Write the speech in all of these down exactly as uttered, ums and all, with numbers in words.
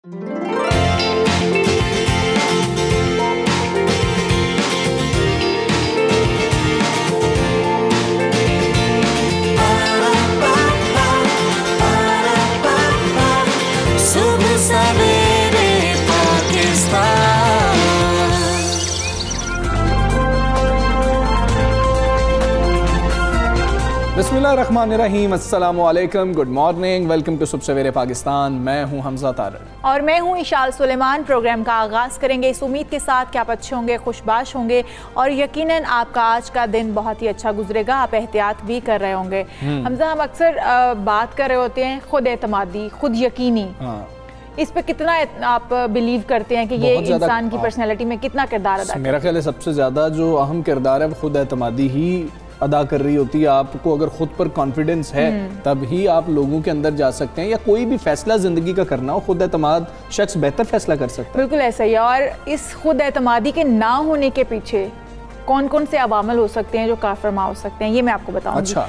बिस्मिल्लाहिर्रहमानिर्रहीम, अस्सलामुअलैकुम, good morning, welcome to सुबह सवेरे पाकिस्तान। मैं हूं हमजा तारड़ और मैं हूं इशाल सुलेमान। प्रोग्राम का आगाज़ करेंगे इस उम्मीद के साथ कि आप अच्छे होंगे, खुशबाश होंगे और यकीनन आपका आज का दिन बहुत ही अच्छा गुजरेगा। आप एहतियात भी कर रहे होंगे। हमजा, हम अक्सर बात कर रहे होते हैं खुद एतमादी, खुद यकीनी। हाँ। इस पे कितना आप बिलीव करते हैं कि ये इंसान की पर्सनैलिटी में कितना किरदार अदा करता है? मेरा ख्याल है सबसे ज़्यादा जो अहम किरदार है वो खुद एतमादी ही अदा कर रही होती है। आपको अगर खुद पर कॉन्फिडेंस है तब ही आप लोगों के अंदर जा सकते हैं, या कोई भी फैसला जिंदगी का करना हो, खुद एतमाद शख्स बेहतर फैसला कर सकता है। बिल्कुल ऐसा ही है। और इस खुद एतमादी के ना होने के पीछे कौन कौन से अवामल हो सकते हैं जो कारफरमा हो सकते हैं, ये मैं आपको बताऊंगी। अच्छा।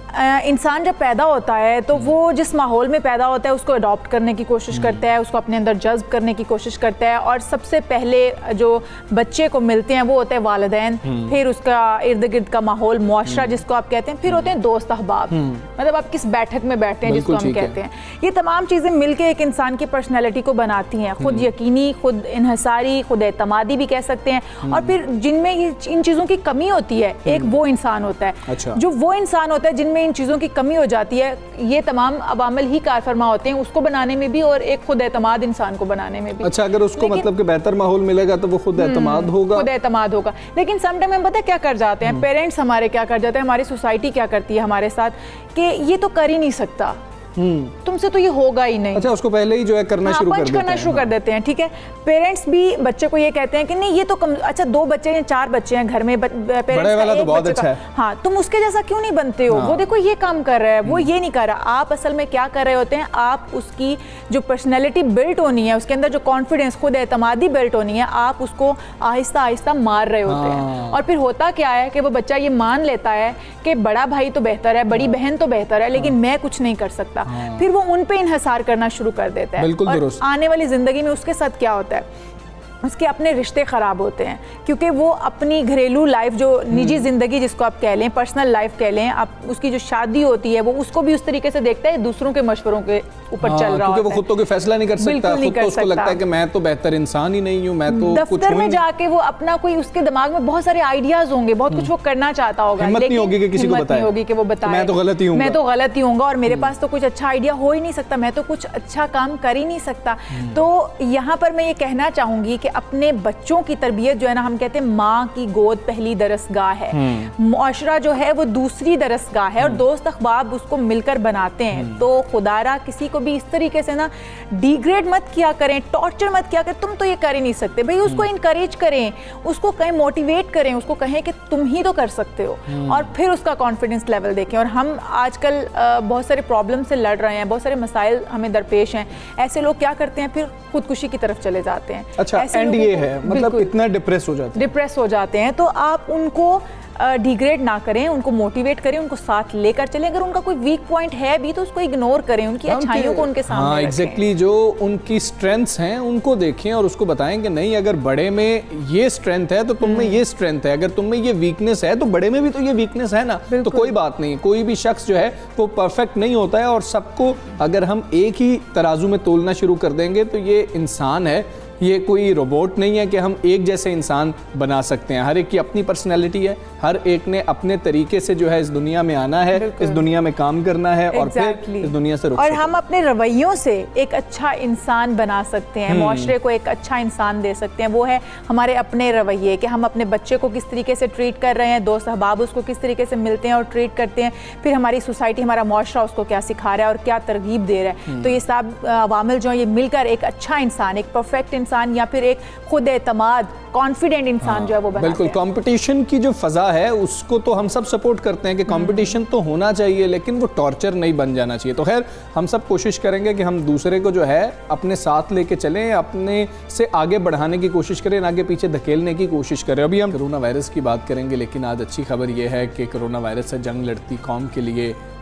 इंसान जब पैदा होता है तो वो जिस माहौल में पैदा होता है उसको अडॉप्ट करने की कोशिश करता है, उसको अपने अंदर जज्ब करने की कोशिश करता है। और सबसे पहले जो बच्चे को मिलते हैं वो होते हैं वालिदैन, फिर उसका इर्द गिर्द का माहौल, मुआशरा जिसको आप कहते हैं, फिर होते हैं दोस्त अहबाब, मतलब आप किस बैठक में बैठते हैं जिसको हम कहते हैं। ये तमाम चीज़ें मिलकर एक इंसान की पर्सनैलिटी को बनाती हैं। खुद यकीनी, खुद इन्हसारी, खुद एतमादी भी कह सकते हैं। और फिर जिनमें इन चीज़ों की कमी होती है, एक वो इंसान होता है। अच्छा। जो वो इंसान होता है जिनमें इन चीज़ों की कमी हो जाती है, ये तमाम अवामिल ही कारफरमा होते हैं उसको बनाने में भी और एक खुद एतमाद इंसान को बनाने में भी। अच्छा, अगर उसको मतलब कि बेहतर माहौल मिलेगा तो वो खुद एतमाद होगा, खुद एतमाद होगा। लेकिन सम टाइम हम पता है क्या कर जाते हैं, पेरेंट्स हमारे क्या कर जाते हैं, हमारी सोसाइटी क्या करती है हमारे साथ कि ये तो कर ही नहीं सकता, तुमसे तो ये होगा ही नहीं। अच्छा, उसको पहले ही जो है करना हाँ, शुरू कर करना शुरू कर देते हैं। ठीक है, पेरेंट्स भी बच्चे को ये कहते हैं कि नहीं ये तो कम, अच्छा दो बच्चे हैं, चार बच्चे हैं घर में, बड़े वाला तो बहुत अच्छा है, हाँ तुम उसके जैसा क्यों नहीं बनते हो, हाँ। वो देखो ये काम कर रहा है, वो ये नहीं कर रहा। आप असल में क्या कर रहे होते हैं, आप उसकी जो पर्सनैलिटी बिल्ट होनी है, उसके अंदर जो कॉन्फिडेंस, खुद एतमादी बिल्ट होनी है, आप उसको आहिस्ता आहिस्ता मार रहे होते हैं। और फिर होता क्या है कि वो बच्चा ये मान लेता है कि बड़ा भाई तो बेहतर है, बड़ी बहन तो बेहतर है, लेकिन मैं कुछ नहीं कर सकता। फिर वो उन पे इन्हसार करना शुरू कर देता है। और आने वाली जिंदगी में उसके साथ क्या होता है, उसके अपने रिश्ते ख़राब होते हैं, क्योंकि वो अपनी घरेलू लाइफ, जो निजी ज़िंदगी जिसको आप कह लें, पर्सनल लाइफ कह लें, आप उसकी जो शादी होती है वो उसको भी उस तरीके से देखता है, दूसरों के मशवरों के ऊपर हाँ, चल रहा होता है। वो खुद तो कोई फैसला नहीं कर सकता, खुद तो उसको लगता है कि मैं तो बेहतर इंसान ही नहीं हूँ, मैं तो दफ्तर में जाके वो अपना कोई, उसके दिमाग में बहुत सारे आइडियाज होंगे, बहुत कुछ वो करना चाहता होगा, हिम्मत नहीं होगी कि किसी को बताए, होगी कि वो बताए मैं तो गलत ही हूँ, मैं तो गलत ही हूँगा और मेरे पास तो कुछ अच्छा आइडिया हो ही नहीं सकता, मैं तो कुछ अच्छा काम कर ही नहीं सकता। तो यहाँ पर मैं ये कहना चाहूंगी कि अपने बच्चों की तरबियत जो है ना, हम कहते हैं माँ की गोद पहली दरसगाह है, मुआशरा जो है वो दूसरी दरसगाह है, और दोस्त अहबाब उसको मिलकर बनाते हैं। तो खुदारा किसी को भी इस तरीके से ना डिग्रेड मत किया करें, टॉर्चर मत किया करें, तुम तो ये कर ही नहीं सकते भाई, उसको इनकरेज करें, उसको कहें, मोटिवेट करें, उसको कहें कि तुम ही तो कर सकते हो, और फिर उसका कॉन्फिडेंस लेवल देखें। और हम आजकल बहुत सारे प्रॉब्लम से लड़ रहे हैं, बहुत सारे मसाइल हमें दरपेश हैं, ऐसे लोग क्या करते हैं, फिर खुदकुशी की तरफ चले जाते हैं। अच्छा, एंड ये है मतलब इतना डिप्रेस हो जाते हैं डिप्रेस हो जाते हैं। तो आप उनको डिग्रेड ना करें, उनको मोटिवेट करें, उनको साथ लेकर चलें। अगर उनका कोई वीक पॉइंट है भी तो उसको इग्नोर करें, उनकी अच्छाइयों को उनके सामने हाँ, एग्जैक्टली जो उनकी स्ट्रेंथ्स हैं उनको देखें और उसको बताएं कि नहीं, अगर बड़े में ये स्ट्रेंथ है तो तुम में ये स्ट्रेंथ है, अगर तुम में ये वीकनेस है तो बड़े में भी तो ये वीकनेस है ना, तो कोई बात नहीं। कोई भी शख्स जो है वो परफेक्ट नहीं होता है, और सबको अगर हम एक ही तराजू में तोलना शुरू कर देंगे तो ये इंसान है, ये कोई रोबोट नहीं है कि हम एक जैसे इंसान बना सकते हैं। हर एक की अपनी पर्सनैलिटी है, हर एक ने अपने तरीके से जो है इस दुनिया में आना है, इस दुनिया में काम करना है, और exactly. फिर इस दुनिया से रुख और हम अपने रवैयों से एक अच्छा इंसान बना सकते हैं, मुआशरे को एक अच्छा इंसान दे सकते हैं। वो है हमारे अपने रवैये, कि हम अपने बच्चे को किस तरीके से ट्रीट कर रहे हैं, दोस्त अहबाब उसको किस तरीके से मिलते हैं और ट्रीट करते हैं, फिर हमारी सोसाइटी, हमारा मुआशरा उसको क्या सिखा रहा है और क्या तरगीब दे रहा है। तो ये सब अवामिल जो ये मिलकर एक अच्छा इंसान, एक परफेक्ट इंसान, या फिर एक खुद एतमाद, कॉन्फिडेंट इंसान जो है वो बनाते हैं। बिल्कुल, कंपटीशन की जो फजा है उसको तो हम सब सपोर्ट करते हैं कि कंपटीशन तो होना चाहिए, लेकिन वो टॉर्चर नहीं बन जाना चाहिए। तो खैर, हम सब कोशिश करेंगे कि हम दूसरे को जो है अपने साथ लेके चलें, अपने से आगे बढ़ाने की कोशिश करें, आगे पीछे धकेलने की कोशिश करें। अभी हम कोरोना वायरस की बात करेंगे, लेकिन आज अच्छी खबर यह है कि कोरोना वायरस से जंग लड़ती कौम के लिए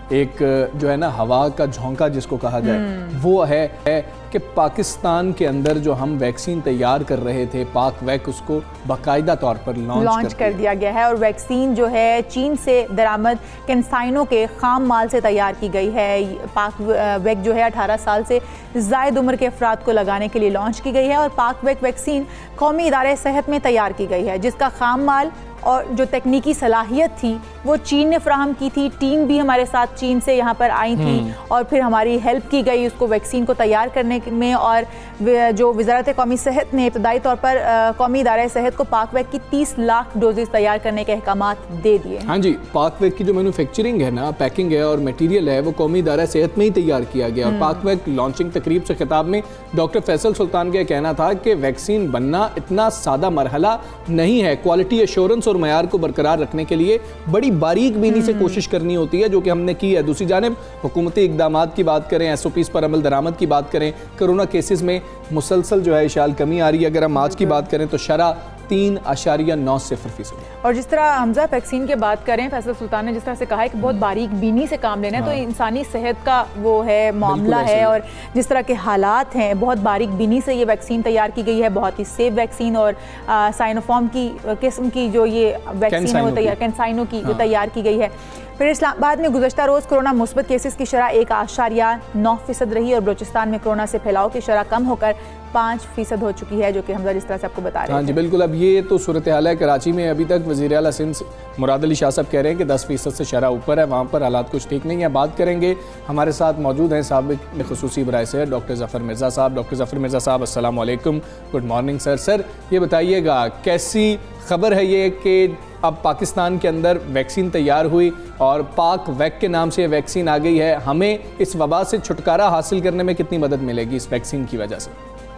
एक जो है ना हवा का झोंका जिसको कहा जाए वो है, है कि पाकिस्तान के अंदर जो हम वैक्सीन तैयार कर रहे थे पाक वैक, उसको बाकायदा तौर पर लॉन्च, लॉन्च कर, कर दिया गया है। और वैक्सीन जो है चीन से दरामद कैंसाइनो के खाम माल से तैयार की गई है। पाक वैक जो है अठारह साल से ज़ायद उम्र के अफराद को लगाने के लिए लॉन्च की गई है और पाक वैक वैक्सीन कौमी इदारे सेहत में तैयार की गई है, जिसका खाम माल और जो तकनीकी सलाहियत थी वो चीन ने फ्राहम की थी। टीम भी हमारे साथ चीन से यहाँ पर आई थी और फिर हमारी हेल्प की गई उसको वैक्सीन को तैयार करने में। और जो वजारत कौमी सेहत ने इब्तदाई तौर पर कौमी इदारा सेहत को पाक वैक की तीस लाख डोजेस तैयार करने के अहकामात दे दिए। हाँ जी, पाक वैक की जो मैन्युफैक्चरिंग है ना, पैकिंग है और मटीरियल है, वो कौमी इदारा सेहत में ही तैयार किया गया। और पाक वैक लॉन्चिंग तकरीब से खिताब में डॉक्टर फैसल सुल्तान का कहना था कि वैक्सीन बनना इतना सादा मरहला नहीं है, क्वालिटी एश्योरेंस और मयार को बरकरार रखने के लिए बड़ी बारीक बीनी से कोशिश करनी होती है, जो कि हमने की है। दूसरी जानिब हुकूमती इकदामात की बात करें, एस ओ पीज़ पर अमल दरामद की बात करें, कोरोना केसेस में मुसलसल जो है इशाल कमी आ रही है। अगर हम आज की बात करें तो शरह तीन आशारिया नौ सिफर फीसद। और जिस तरह हमजा वैक्सीन की बात करें, फैसल सुल्तान ने जिस तरह से कहा है कि बहुत बारीक बीनी से काम लेना है, हाँ। तो इंसानी सेहत का वो है मामला है और जिस तरह के हालात हैं बहुत बारीक बीनी से ये वैक्सीन तैयार की गई है, बहुत ही सेफ वैक्सीन। और साइनोफॉर्म की किस्म की जो ये वैक्सीन है वो तैयार कैंसाइनो की वो तैयार की गई है। फिर इस्लामाबाद में गुज़श्ता रोज़ कोरोना मुस्बत केसेस की शरह एक आशारिया नौ फीसद रही और बलूचिस्तान में कोरोना से फैलाव की शरह कम होकर पाँच फीसद हो चुकी है, जो कि हमजा जिस तरह से आपको बता रहे हैं। हाँ जी बिल्कुल। अब ये तो सूरत हाल है कराची में। अभी तक वज़ीर आला सिंध मुराद अली शाह साहब कह रहे हैं कि दस फीसद से शरह ऊपर है, वहाँ पर हालात कुछ ठीक नहीं है। बात करेंगे, हमारे साथ मौजूद हैं साबिक़ ख़ुसूसी बराए से डॉक्टर ज़फ़र मिर्ज़ा साहब। डॉक्टर ज़फ़र मिर्ज़ा साहब अस्सलाम वालेकुम, गुड मॉर्निंग सर। सर ये बताइएगा कैसी खबर है ये कि अब पाकिस्तान के अंदर वैक्सीन तैयार हुई और पाक वैक के नाम से वैक्सीन आ गई है, हमें इस वबा से छुटकारा हासिल करने में कितनी मदद मिलेगी इस वैक्सीन की वजह से?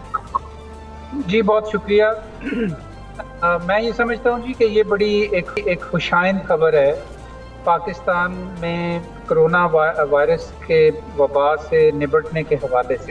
जी बहुत शुक्रिया। आ, मैं ये समझता हूँ जी कि ये बड़ी एक एक खुशाइंद खबर है पाकिस्तान में कोरोना वायरस के वबा से निपटने के हवाले से।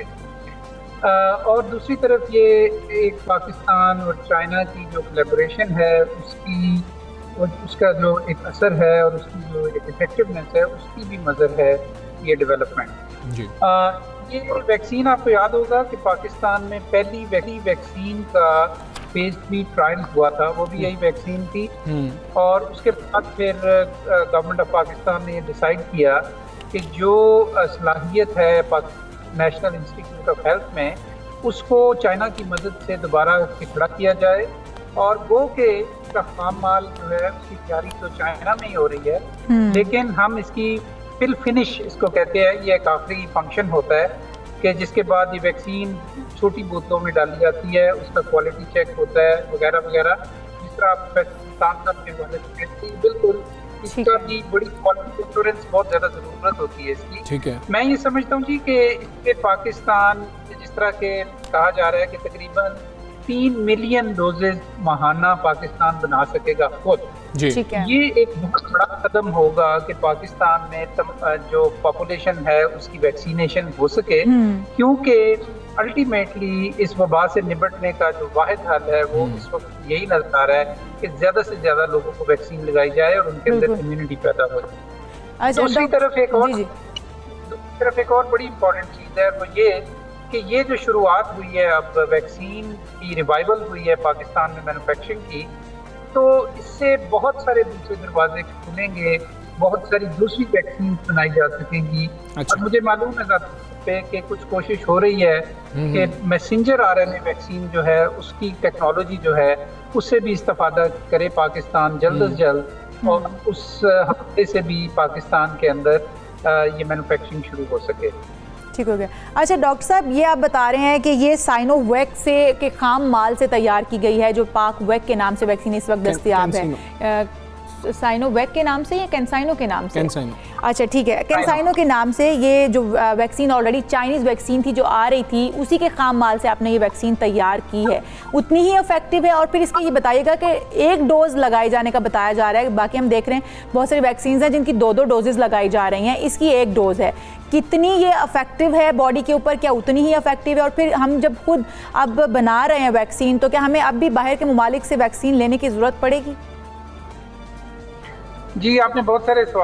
आ, और दूसरी तरफ ये एक पाकिस्तान और चाइना की जो कोलैबोरेशन है उसकी और उसका जो एक असर है और उसकी जो एक इफेक्टिवनेस है उसकी भी मज़र है ये डेवलपमेंट जी। आ, ये वैक्सीन आपको याद होगा कि पाकिस्तान में पहली पहली वैक्सीन का फेज थ्री ट्रायल हुआ था, वो भी यही वैक्सीन थी। और उसके बाद फिर गवर्नमेंट ऑफ पाकिस्तान ने ये डिसाइड किया कि जो सलाहियत है नेशनल इंस्टीट्यूट ऑफ हेल्थ में उसको चाइना की मदद से दोबारा खड़ा किया जाए और वो के इसका खाम माल जो है उसकी तैयारी तो चाइना में ही हो रही है, लेकिन हम इसकी फिल फिनिश इसको कहते हैं, ये एक आखिरी फंक्शन होता है कि जिसके बाद ये वैक्सीन छोटी बोतलों में डाली जाती है, उसका क्वालिटी चेक होता है वगैरह वगैरह। जिस तरह आप साथ के वाले बिल्कुल इसका भी बड़ी क्वालिटी एश्योरेंस बहुत ज़्यादा ज़रूरत होती है इसकी। ठीक है, मैं ये समझता हूँ जी कि इसके पाकिस्तान जिस तरह के कहा जा रहा है कि तकरीबन तीन मिलियन डोजेज माहाना पाकिस्तान बना सकेगा खुद जी। ये एक बहुत बड़ा कदम होगा कि पाकिस्तान में तम, जो पॉपुलेशन है उसकी वैक्सीनेशन हो सके, क्योंकि अल्टीमेटली इस वबा से निपटने का जो वाहिद हल है वो इस वक्त यही नजर आ रहा है कि ज्यादा से ज्यादा लोगों को वैक्सीन लगाई जाए और उनके अंदर इम्यूनिटी पैदा हो जाए। दूसरी तरफ एक और दूसरी तरफ एक और बड़ी इंपॉर्टेंट चीज है वो ये कि ये जो शुरुआत हुई है अब वैक्सीन की रिवाइवल हुई है पाकिस्तान में मैन्युफैक्चरिंग की, तो इससे बहुत सारे दूसरे दरवाजे खुलेंगे, बहुत सारी दूसरी वैक्सीन बनाई जा सकेंगी। अच्छा। और मुझे मालूम है पे कि कुछ कोशिश हो रही है कि मैसेंजर आरएनए वैक्सीन जो है उसकी टेक्नोलॉजी जो है उससे भी इस्तेफादा करे पाकिस्तान जल्द से जल्द और उस हफ्ते से भी पाकिस्तान के अंदर ये मैन्युफैक्चरिंग शुरू हो सके। ठीक हो गया। अच्छा डॉक्टर साहब, ये आप बता रहे हैं कि ये साइनोवैक से के खाम माल से तैयार की गई है, जो पाक वैक के नाम से वैक्सीन इस वक्त दस्तयाब है। साइनोवैक के नाम से या कैंसाइनो के नाम से? कैंसाइनो। अच्छा ठीक है, कैंसाइनो के नाम से ये जो वैक्सीन ऑलरेडी चाइनीज़ वैक्सीन थी जो आ रही थी उसी के खाम माल से आपने ये वैक्सीन तैयार की है, उतनी ही इफेक्टिव है? और फिर इसके ये बताइएगा कि एक डोज लगाए जाने का बताया जा रहा है, बाकी हम देख रहे हैं बहुत सारी वैक्सीन हैं जिनकी दो दो डोजेज़ लगाई जा रही हैं, इसकी एक डोज है, कितनी ये इफेक्टिव है बॉडी के ऊपर, क्या उतनी ही इफेक्टिव है? और फिर हम जब खुद अब बना रहे हैं वैक्सीन तो क्या हमें अब भी बाहर के ममालिक से वैक्सीन लेने की ज़रूरत पड़ेगी? जी आपने बहुत सारे सवाल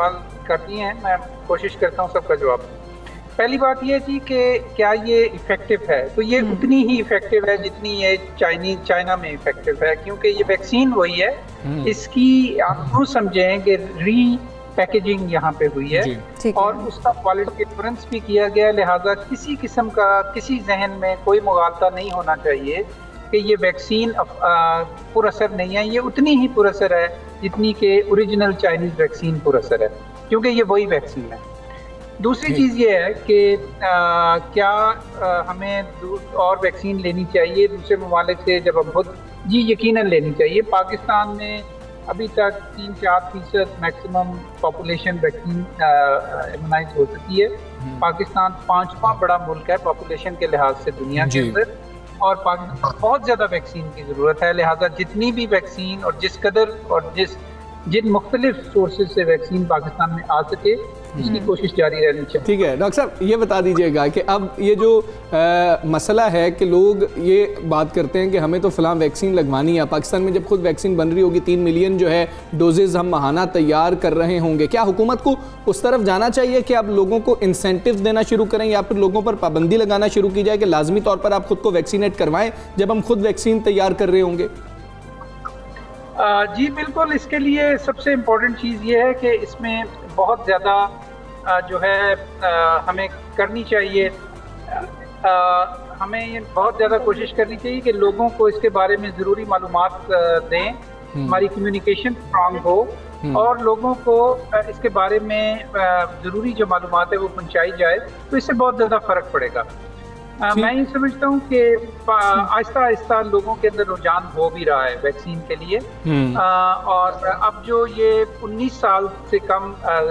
कर दिए हैं, मैं कोशिश करता हूँ सबका जवाब। पहली बात ये जी कि क्या ये इफ़ेक्टिव है, तो ये उतनी ही इफ़ेक्टिव है जितनी ये चाइनीज चाइना में इफ़ेक्टिव है, क्योंकि ये वैक्सीन वही है, इसकी आप यूँ समझें कि री पैकेजिंग यहाँ पे हुई है और उसका क्वालिटी एश्योरेंस भी किया गया, लिहाजा किसी किस्म का किसी जहन में कोई मुगालता नहीं होना चाहिए कि ये वैक्सीन पुरअसर नहीं है। ये उतनी ही पुरअसर है जितनी कि ओरिजिनल चाइनीज़ वैक्सीन पुरअसर है, क्योंकि ये वही वैक्सीन है। दूसरी चीज़ ये है कि आ, क्या आ, हमें और वैक्सीन लेनी चाहिए दूसरे ममालिक से, जब हम खुद जी यकीनन लेनी चाहिए। पाकिस्तान में अभी तक तीन चार फीसद मैक्सिमम पॉपुलेशन वैक्सीन इम्यूनाइज हो चुकी है। पाकिस्तान पांचवा बड़ा मुल्क है पॉपुलेशन के लिहाज से दुनिया के अंदर, और पाकिस्तान को बहुत ज़्यादा वैक्सीन की ज़रूरत है। लिहाजा जितनी भी वैक्सीन और जिस कदर और जिस जिन मुख्तलिफ सोर्सेज से वैक्सीन पाकिस्तान में आ सके उसकी कोशिश जारी रहनी चाहिए। ठीक है डॉक्टर साहब, ये बता दीजिएगा कि अब ये जो आ, मसला है कि लोग ये बात करते हैं कि हमें तो फ़लाँ वैक्सीन लगवानी है, पाकिस्तान में जब खुद वैक्सीन बन रही होगी, तीन मिलियन जो है डोजेज़ हम माहाना तैयार कर रहे होंगे, क्या हुकूमत को उस तरफ जाना चाहिए कि आप लोगों को इंसेंटिव देना शुरू करें या फिर लोगों पर पाबंदी लगाना शुरू की जाए कि लाजमी तौर पर आप खुद को वैक्सीनेट करवाएं जब हम खुद वैक्सीन तैयार कर रहे होंगे? आ, जी बिल्कुल, इसके लिए सबसे इम्पोर्टेंट चीज़ ये है कि इसमें बहुत ज़्यादा जो है आ, हमें करनी चाहिए, आ, हमें ये बहुत ज़्यादा कोशिश करनी चाहिए कि लोगों को इसके बारे में ज़रूरी मालूमात दें, हमारी कम्युनिकेशन स्ट्रांग हो और लोगों को इसके बारे में ज़रूरी जो मालूमात है वो पहुँचाई जाए, तो इससे बहुत ज़्यादा फ़र्क पड़ेगा। आ, मैं ये समझता हूँ कि आहिस्ता आहिस्ता लोगों के अंदर रुझान हो भी रहा है वैक्सीन के लिए, आ, और अब जो ये उन्नीस साल से कम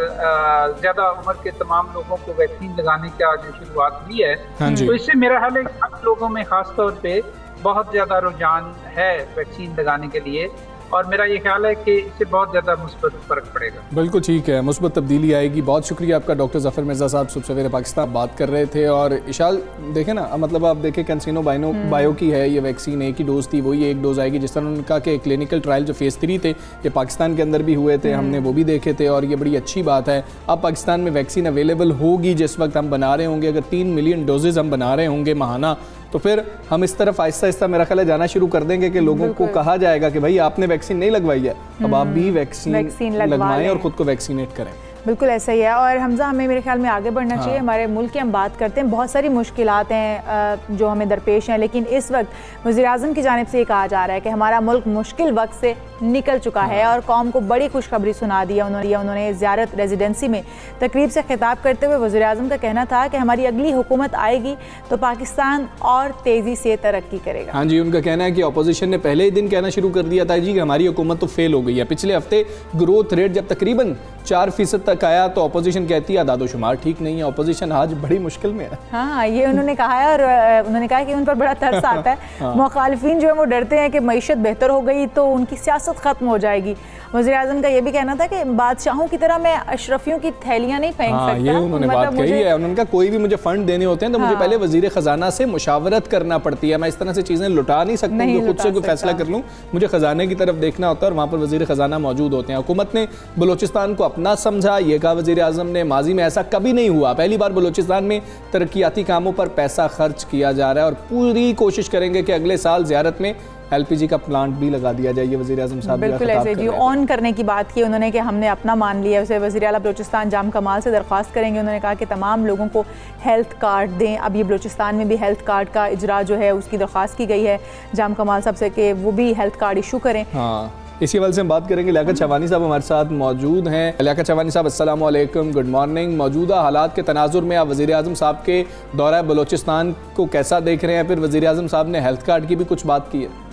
ज़्यादा उम्र के तमाम लोगों को वैक्सीन लगाने की जो शुरुआत हुई है, तो इससे मेरा ख्याल है हम लोगों में ख़ास तौर पे बहुत ज़्यादा रुझान है वैक्सीन लगाने के लिए, और मेरा ये ख्याल है कि इससे बहुत ज़्यादा मुस्बत फ़र्क पड़ेगा। बिल्कुल ठीक है, मुस्बत तब्दीली आएगी। बहुत शुक्रिया आपका डॉक्टर ज़फ़र मिर्ज़ा साहब, सुबह सवेरे पाकिस्तान बात कर रहे थे। और इशाल देखें ना, मतलब आप देखें कैंसिनो बाइनो बायो की है ये वैक्सीन, एक ही डोज थी, वही एक डोज आएगी। जिस तरह उन्होंने कहा कि क्लिनिकल ट्रायल जो फेज़ थ्री थे ये पाकिस्तान के अंदर भी हुए थे, हमने वो भी देखे थे और ये बड़ी अच्छी बात है। अब पाकिस्तान में वैक्सीन अवेलेबल होगी जिस वक्त हम बना रहे होंगे, अगर तीन मिलियन डोजेज़ हम बना रहे होंगे माहाना, तो फिर हम इस तरफ आहिस्ता आहिस्ता मेरा ख्याल है जाना शुरू कर देंगे कि लोगों को कहा जाएगा कि भाई आपने वैक्सीन नहीं लगवाई है, अब आप भी वैक्सीन, वैक्सीन लगवाएं और खुद को वैक्सीनेट करें। बिल्कुल ऐसा ही है। और हमजा, हमें मेरे ख्याल में आगे बढ़ना हाँ। चाहिए। हमारे मुल्क की हम बात करते हैं, बहुत सारी मुश्किलात हैं जो हमें दरपेश हैं, लेकिन इस वक्त वज़ीर-ए-आज़म की जानिब से ये कहा जा रहा है कि हमारा मुल्क मुश्किल वक्त से निकल चुका हाँ। है और कौम को बड़ी खुशखबरी सुना दी है उन्होंने। उन्होंने ज़ियारत रेजिडेंसी में तकरीब से खिताब करते हुए वज़ीर-ए-आज़म का कहना था कि हमारी अगली हुकूमत आएगी तो पाकिस्तान और तेज़ी से तरक्की करेगा। हाँ जी, उनका कहना है कि अपोजिशन ने पहले ही दिन कहना शुरू कर दिया था जी कि हमारी हुकूमत तो फेल हो गई है। पिछले हफ्ते ग्रोथ रेट जब तकरीबन चार फीसद तक आया तो अपोजिशन कहती है आदादोशुमार ठीक नहीं है, अपोजिशन आज बड़ी मुश्किल में है। हाँ, ये उन्होंने कहा है और उन्होंने कहा कि उन पर बड़ा तरस आता है। हाँ। मुखालिफिन जो है वो डरते हैं कि मईशत बेहतर हो गई तो उनकी सियासत खत्म हो जाएगी। वज़ीर-ए-आज़म का ये भी कहना था कि बादशाहों की तरह मैं अशरफियों की थैलियां नहीं फेंक हाँ, सकता। ये उन्होंने मतलब बात कही है। उन्होंने कहा कोई भी मुझे फंड देने होते हैं तो हाँ। मुझे पहले वजीर खजाना से मुशावरत करना पड़ती है, मैं इस तरह से चीज़ें लुटा नहीं सकती कि खुद से कोई फैसला कर लूँ, मुझे खजाने की तरफ देखना होता है और वहाँ पर वजीर खजाना मौजूद होते हैं। हुकूमत ने बलोचिस्तान को अपना समझा, ये कहा वज़ीर-ए-आज़म ने माजी में ऐसा कभी नहीं हुआ, पहली बार बलोचिस्तान में तरक्याती कामों पर पैसा खर्च किया जा रहा है और पूरी कोशिश करेंगे कि अगले साल ज़ियारत में एलपीजी का प्लांट भी लगा दिया जाए। ये वज़ीर-ए-आज़म साहब बिल्कुल ऐसे जी ऑन करने की बात की उन्होंने कि हमने अपना मान लिया। उसे वज़ीर आला बलूचिस्तान जाम कमाल से दरख्वास्त करेंगे, उन्होंने कहा कि तमाम लोगों को हेल्थ कार्ड दें। अब ये बलूचिस्तान में भी हेल्थ कार्ड का इजरा जो है उसकी दरख्वास्त की गई है जाम कमाल साहब से कि वो भी हेल्थ कार्ड इशू करें। हाँ, इसी हवाले से हम बात करेंगे। लियाकत चवानी साहब हमारे साथ मौजूद हैं। लियाकत चवानी साहब अस्सलाम वालेकुम, गुड मॉर्निंग। मौजूदा हालात के तनाजुर में आप वज़ीर-ए-आज़म साहब के दौरा बलूचिस्तान को कैसा देख रहे हैं? फिर वज़ीर-ए-आज़म साहब ने हेल्थ कार्ड की भी कुछ बात की है।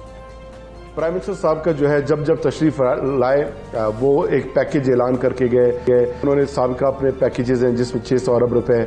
प्राइम मिनिस्टर साहब का जो है जब जब तशरीफ लाए वो एक पैकेज ऐलान करके गए। उन्होंने साबिका अपने पैकेजेस हैं जिसमें छः सौ अरब रुपए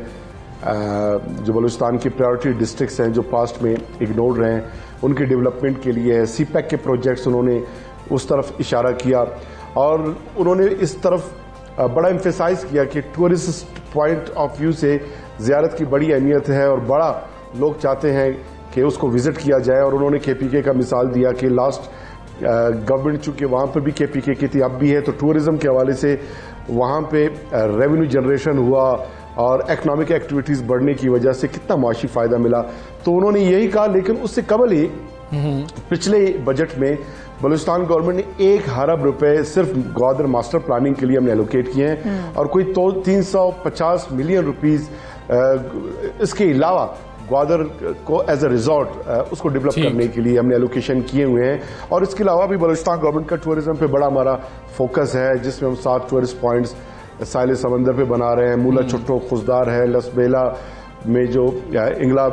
जो बलूचिस्तान की प्रायोरिटी डिस्ट्रिक्ट्स हैं जो पास्ट में इग्नोर रहे हैं उनकी डेवलपमेंट के लिए है। सी पैक के प्रोजेक्ट्स उन्होंने उस तरफ इशारा किया और उन्होंने इस तरफ बड़ा एम्फेसाइज किया कि टूरिस्ट पॉइंट ऑफ व्यू से ज़ियारत की बड़ी अहमियत है और बड़ा लोग चाहते हैं कि उसको विज़िट किया जाए। और उन्होंने के पी के का मिसाल दिया कि लास्ट गवर्नमेंट चूँकि वहाँ पर भी के पी के की थी अब भी है, तो टूरिज़म के हवाले से वहाँ पे रेवेन्यू जनरेशन हुआ और इकोनॉमिक एक्टिविटीज़ बढ़ने की वजह से कितना माशी फ़ायदा मिला। तो उन्होंने यही कहा, लेकिन उससे कबल ही पिछले बजट में बलूचिस्तान गवर्नमेंट ने एक अरब रुपए सिर्फ ग्वादर मास्टर प्लानिंग के लिए हमने एलोकेट किए हैं और कोई तो तीन सौ पचास मिलियन रुपीस इसके अलावा ग्वादर को एज अ रिजॉर्ट उसको डेवलप करने के लिए हमने एलोकेशन किए हुए हैं। और इसके अलावा भी बलूचिस्तान गवर्नमेंट का टूरिज्म पे बड़ा हमारा फोकस है, जिसमें हम सात टूरिस्ट पॉइंट्स साहिल समंदर पे बना रहे हैं। मूला चुट्टो खुशदार है, लसबेला में जो इंगला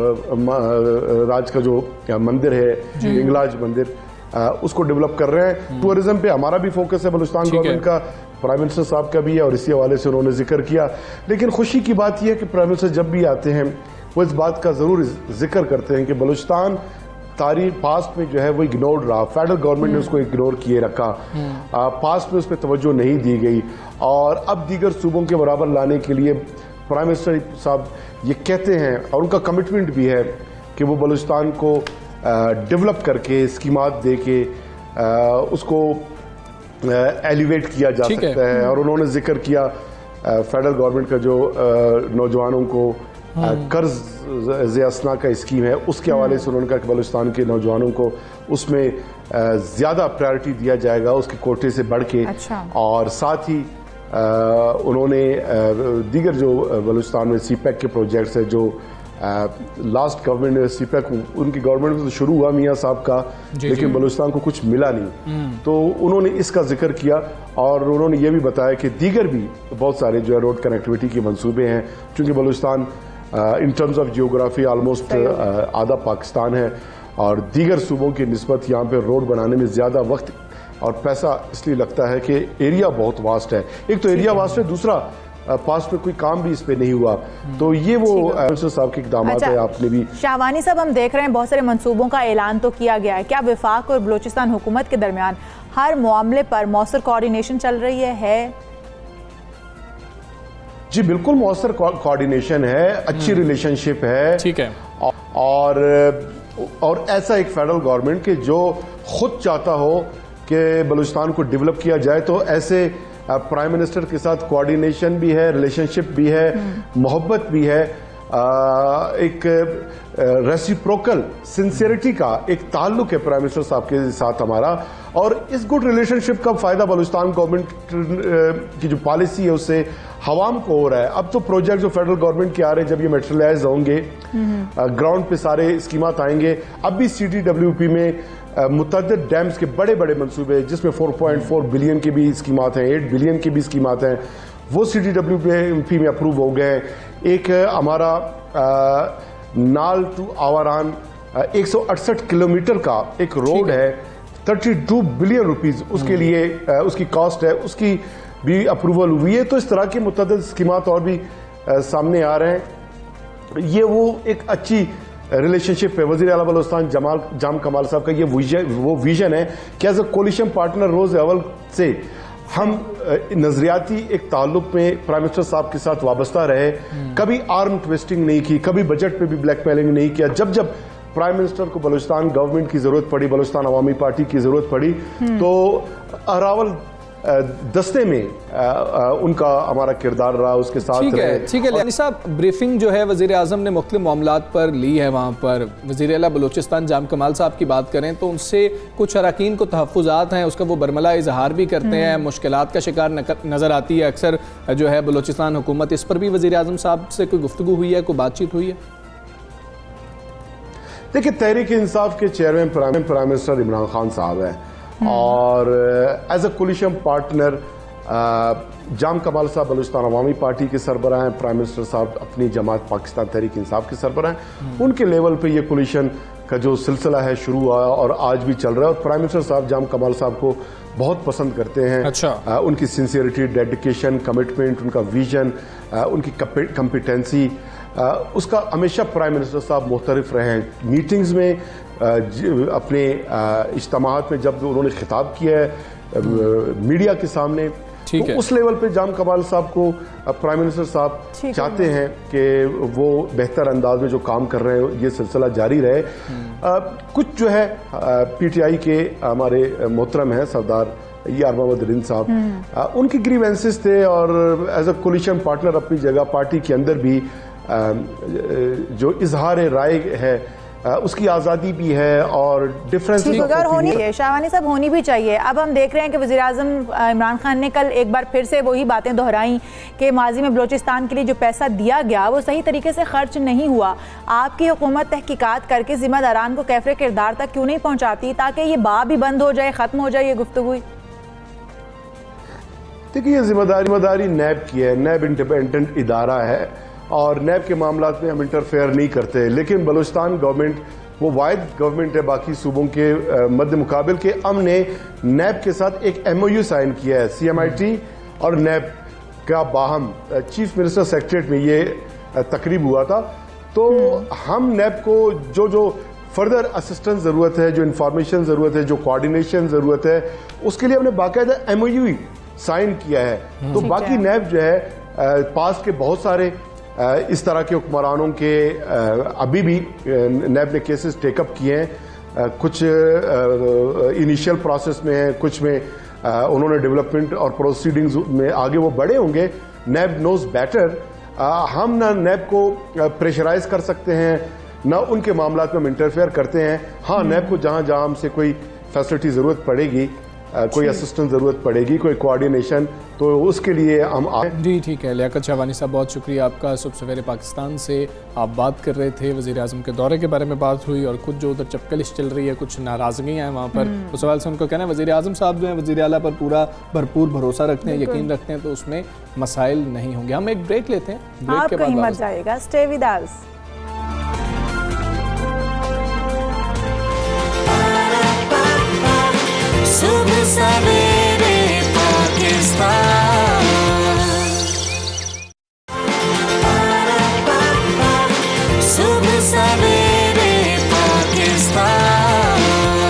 राज का जो मंदिर है, इंगलाज मंदिर, उसको डेवलप कर रहे हैं। टूरिज्म पे हमारा भी फोकस है, बलूचिस्तान गवर्नमेंट का, प्राइम मिनिस्टर साहब का भी है और इसी हवाले से उन्होंने जिक्र किया। लेकिन खुशी की बात यह है कि प्राइम मिनिस्टर जब भी आते हैं वो इस बात का जरूर जिक्र करते हैं कि बलूचिस्तान तारीख पास्ट में जो है वो इग्नोर्ड रहा, फेडरल गवर्नमेंट ने उसको इग्नोर किए रखा, पास्ट में उस पर तवज्जो नहीं दी गई और अब दीगर सूबों के बराबर लाने के लिए प्राइम मिनिस्टर साहब ये कहते हैं और उनका कमिटमेंट भी है कि वो बलूचिस्तान को डेवलप करके स्कीमात दे के उसको एलिवेट किया जा सकता है। और उन्होंने जिक्र किया फेडरल गवर्नमेंट का जो नौजवानों को कर्ज ज़ियासना का स्कीम है, उसके हवाले से उन्होंने कहा कि बलूचिस्तान के नौजवानों को उसमें ज़्यादा प्रायोरिटी दिया जाएगा उसके कोटे से बढ़ के। अच्छा। और साथ ही उन्होंने दीगर जो बलूचिस्तान में सी पैक के प्रोजेक्ट्स है, जो लास्ट गवर्नमेंट ने सी पैक उनकी गवर्नमेंट में तो शुरू हुआ मियाँ साहब का, लेकिन बलूचिस्तान को कुछ मिला नहीं, तो उन्होंने इसका जिक्र किया और उन्होंने ये भी बताया कि दीगर भी बहुत सारे जो है रोड कनेक्टिविटी के मंसूबे हैं, क्योंकि Balochistan in terms of geography almost आधा पाकिस्तान है और दीगर सूबों की निस्बत यहाँ पे रोड बनाने में ज़्यादा वक्त और पैसा इसलिए लगता है कि एरिया बहुत वास्ट है। एक तो एरिया वास्ट है, दूसरा पास में कोई काम भी इस पे नहीं हुआ। तो ये वो मिनिस्टर साहब के इक़दाम अच्छा, है। आपने भी शाहवानी साहब, हम देख रहे हैं बहुत सारे मंसूबों का ऐलान तो किया गया है, क्या वफाक और बलूचिस्तान हुकूमत के दरमियान हर मामले पर मौसर कोऑर्डिनेशन चल रही है? है जी, बिल्कुल मौसर कोऑर्डिनेशन है, अच्छी रिलेशनशिप है। ठीक है। और और ऐसा एक फेडरल गवर्नमेंट के जो खुद चाहता हो कि बलूचिस्तान को डेवलप किया जाए, तो ऐसे प्राइम मिनिस्टर के साथ कोऑर्डिनेशन भी है, रिलेशनशिप भी है, मोहब्बत भी है, एक रेसिप्रोकल सिंसियरिटी का एक ताल्लुक है प्राइम मिनिस्टर साहब के साथ हमारा। और इस गुड रिलेशनशिप का फायदा बलूचिस्तान गवर्नमेंट की जो पॉलिसी है उससे हवाम को हो रहा है। अब तो प्रोजेक्ट जो फेडरल गवर्नमेंट के आ रहे हैं, जब ये मेटेरियलाइज होंगे, ग्राउंड पे सारे स्कीमात आएंगे। अब भी सी डी डब्ल्यू पी में मुतअद्दिद डैम्स के बड़े बड़े मंसूबे, जिसमें चार पॉइंट चार बिलियन की भी स्कीमात हैं, आठ बिलियन की भी स्कीमात हैं, वो सी डी डब्ल्यू पी में अप्रूव हो गए। एक हमारा आ, नाल टू आवारान एक सौ अड़सठ किलोमीटर का एक रोड है, बत्तीस बिलियन रुपीस उसके लिए आ, उसकी कॉस्ट है, उसकी भी अप्रूवल हुई है। तो इस तरह की मुतअद्दिद स्कीमात और भी आ, सामने आ रहे हैं। ये वो एक अच्छी रिलेशनशिप है। वज़ीर आला बलूचिस्तान जमाल जाम कमाल साहब का ये विजन वो विजन है कि एज अ कोलिशन पार्टनर रोज अव्वल से हम नजरियाती एक ताल्लुक में प्राइम मिनिस्टर साहब के साथ वाबस्ता रहे, कभी आर्म ट्विस्टिंग नहीं की, कभी बजट पे भी ब्लैकमेलिंग नहीं किया। जब जब प्राइम मिनिस्टर को बलूचिस्तान गवर्नमेंट की जरूरत पड़ी, बलूचिस्तान अवामी पार्टी की जरूरत पड़ी, तो अरावल दस्ते में आ, आ, उनका हमारा किरदार रहा, उसके साथ ठीक है। ठीक है लियानी साहब, ब्रीफिंग जो है वज़ीर आज़म ने मुख्तलिफ मामलात पर ली है, वहाँ पर वज़ीर आला बलूचिस्तान जाम कमाल साहब की बात करें तो उनसे कुछ अरकान को तहफ़्फ़ुज़ात हैं, उसका वो बरमला इजहार भी करते हैं, मुश्किलात का शिकार नज़र आती है अक्सर जो है बलूचिस्तान हुकूमत। इस पर भी वज़ीर आज़म साहब से कोई गुफ्तगू हुई है, कोई बातचीत हुई है? देखिए, तहरीक इंसाफ के chairman prime minister Imran Khan साहब है और as a coalition partner Jam Kamal साहब बलूचिस्तान अवामी पार्टी के सरबराह हैं, प्राइम मिनिस्टर साहब अपनी जमात पाकिस्तान तहरीक इंसाफ के सरबराह हैं। उनके लेवल पे ये कोलिशन का जो सिलसिला है शुरू हुआ और आज भी चल रहा है। और प्राइम मिनिस्टर साहब जाम कमाल साहब को बहुत पसंद करते हैं। अच्छा। आ, उनकी सिंसियरिटी, डेडिकेशन, कमिटमेंट, उनका विजन, आ, उनकी कम्पिटेंसी, उसका हमेशा प्राइम मिनिस्टर साहब मुख्तलिफ रहे हैं। मीटिंग्स में आ, अपने इज्तिमात में जब उन्होंने खिताब किया है मीडिया के सामने, तो उस लेवल पे जाम कमाल साहब को प्राइम मिनिस्टर साहब चाहते हैं कि वो बेहतर अंदाज में जो काम कर रहे हैं ये सिलसिला जारी रहे। आ, कुछ जो है पीटीआई के हमारे मोहतरम हैं सरदार यार मोहम्मद रिंद साहब, उनके ग्रीवेंसेस थे और एज अ कोलिशन पार्टनर अपनी जगह पार्टी के अंदर भी आ, जो इजहार राय है उसकी आज़ादी भी है और डिफरेंस होनी है। शाहवानी साहब होनी भी चाहिए। अब हम देख रहे हैं कि वज़ीर आज़म इमरान खान ने कल एक बार फिर से वही बातें दोहराई कि माजी में बलूचिस्तान के लिए जो पैसा दिया गया वो सही तरीके से खर्च नहीं हुआ। आपकी हुकूमत तहकीकात करके जिम्मेदारान को कैफरे किरदार तक क्यों नहीं पहुँचाती ताकि ये बात भी बंद हो जाए, ख़त्म हो जाए ये गुफ्तगू? देखिए, ये जिम्मेदारी जिम्मेदारी नैब की है। नैब इंडिपेंडेंट इदारा है और नैब के मामला में हम इंटरफेयर नहीं करते, लेकिन बलूचिस्तान गवर्नमेंट वो वाहिद गवर्नमेंट है बाकी सूबों के मद्दे मुकाबिल के हमने नैब के साथ एक एमओयू साइन किया है। सीएमआईटी और नैब का बाहम चीफ मिनिस्टर सेक्रेटरीट में ये तकरीब हुआ था। तो हम नैब को जो जो फर्दर असिस्टेंस ज़रूरत है, जो इंफॉर्मेशन ज़रूरत है, जो कोऑर्डिनेशन ज़रूरत है, उसके लिए हमने बाकायदा एमओयू साइन किया है। तो बाकी नैब जो है पास के बहुत सारे इस तरह के हुक्मरानों के अभी भी नैब ने केसेस टेकअप किए हैं। कुछ इनिशियल प्रोसेस में है, कुछ में उन्होंने डेवलपमेंट और प्रोसीडिंग्स में आगे वो बढ़े होंगे। NAB knows better. हम ना नैब को प्रेशराइज कर सकते हैं ना उनके मामला में हम इंटरफेयर करते हैं। हाँ, नैब को जहाँ जहाँ हमसे कोई फैसिलिटी ज़रूरत पड़ेगी, कोई असिस्टेंस ज़रूरत पड़ेगी, कोई कोऑर्डिनेशन, तो उसके लिए हम आए। जी ठीक है। लियाकत शाहवानी साहब, बहुत शुक्रिया आपका। सुबह सवेरे पाकिस्तान से आप बात कर रहे थे, वज़ीर आज़म के दौरे के बारे में बात हुई और कुछ जो उधर चपकलिश चल रही है, कुछ नाराज़गियाँ हैं वहाँ पर, उस सवाल से उनको कहना है वज़ीर आज़म साहब जो है वज़ीर आला पर पूरा भरपूर भरोसा रखते हैं, यकीन रखते हैं, तो उसमें मसाइल नहीं होंगे। हम एक ब्रेक लेते हैं, ब्रेक के बाद मत जाएगा। Stay with us. सुबह सवेरे पाकिस्तान, सुबह सवेरे पाकिस्तान।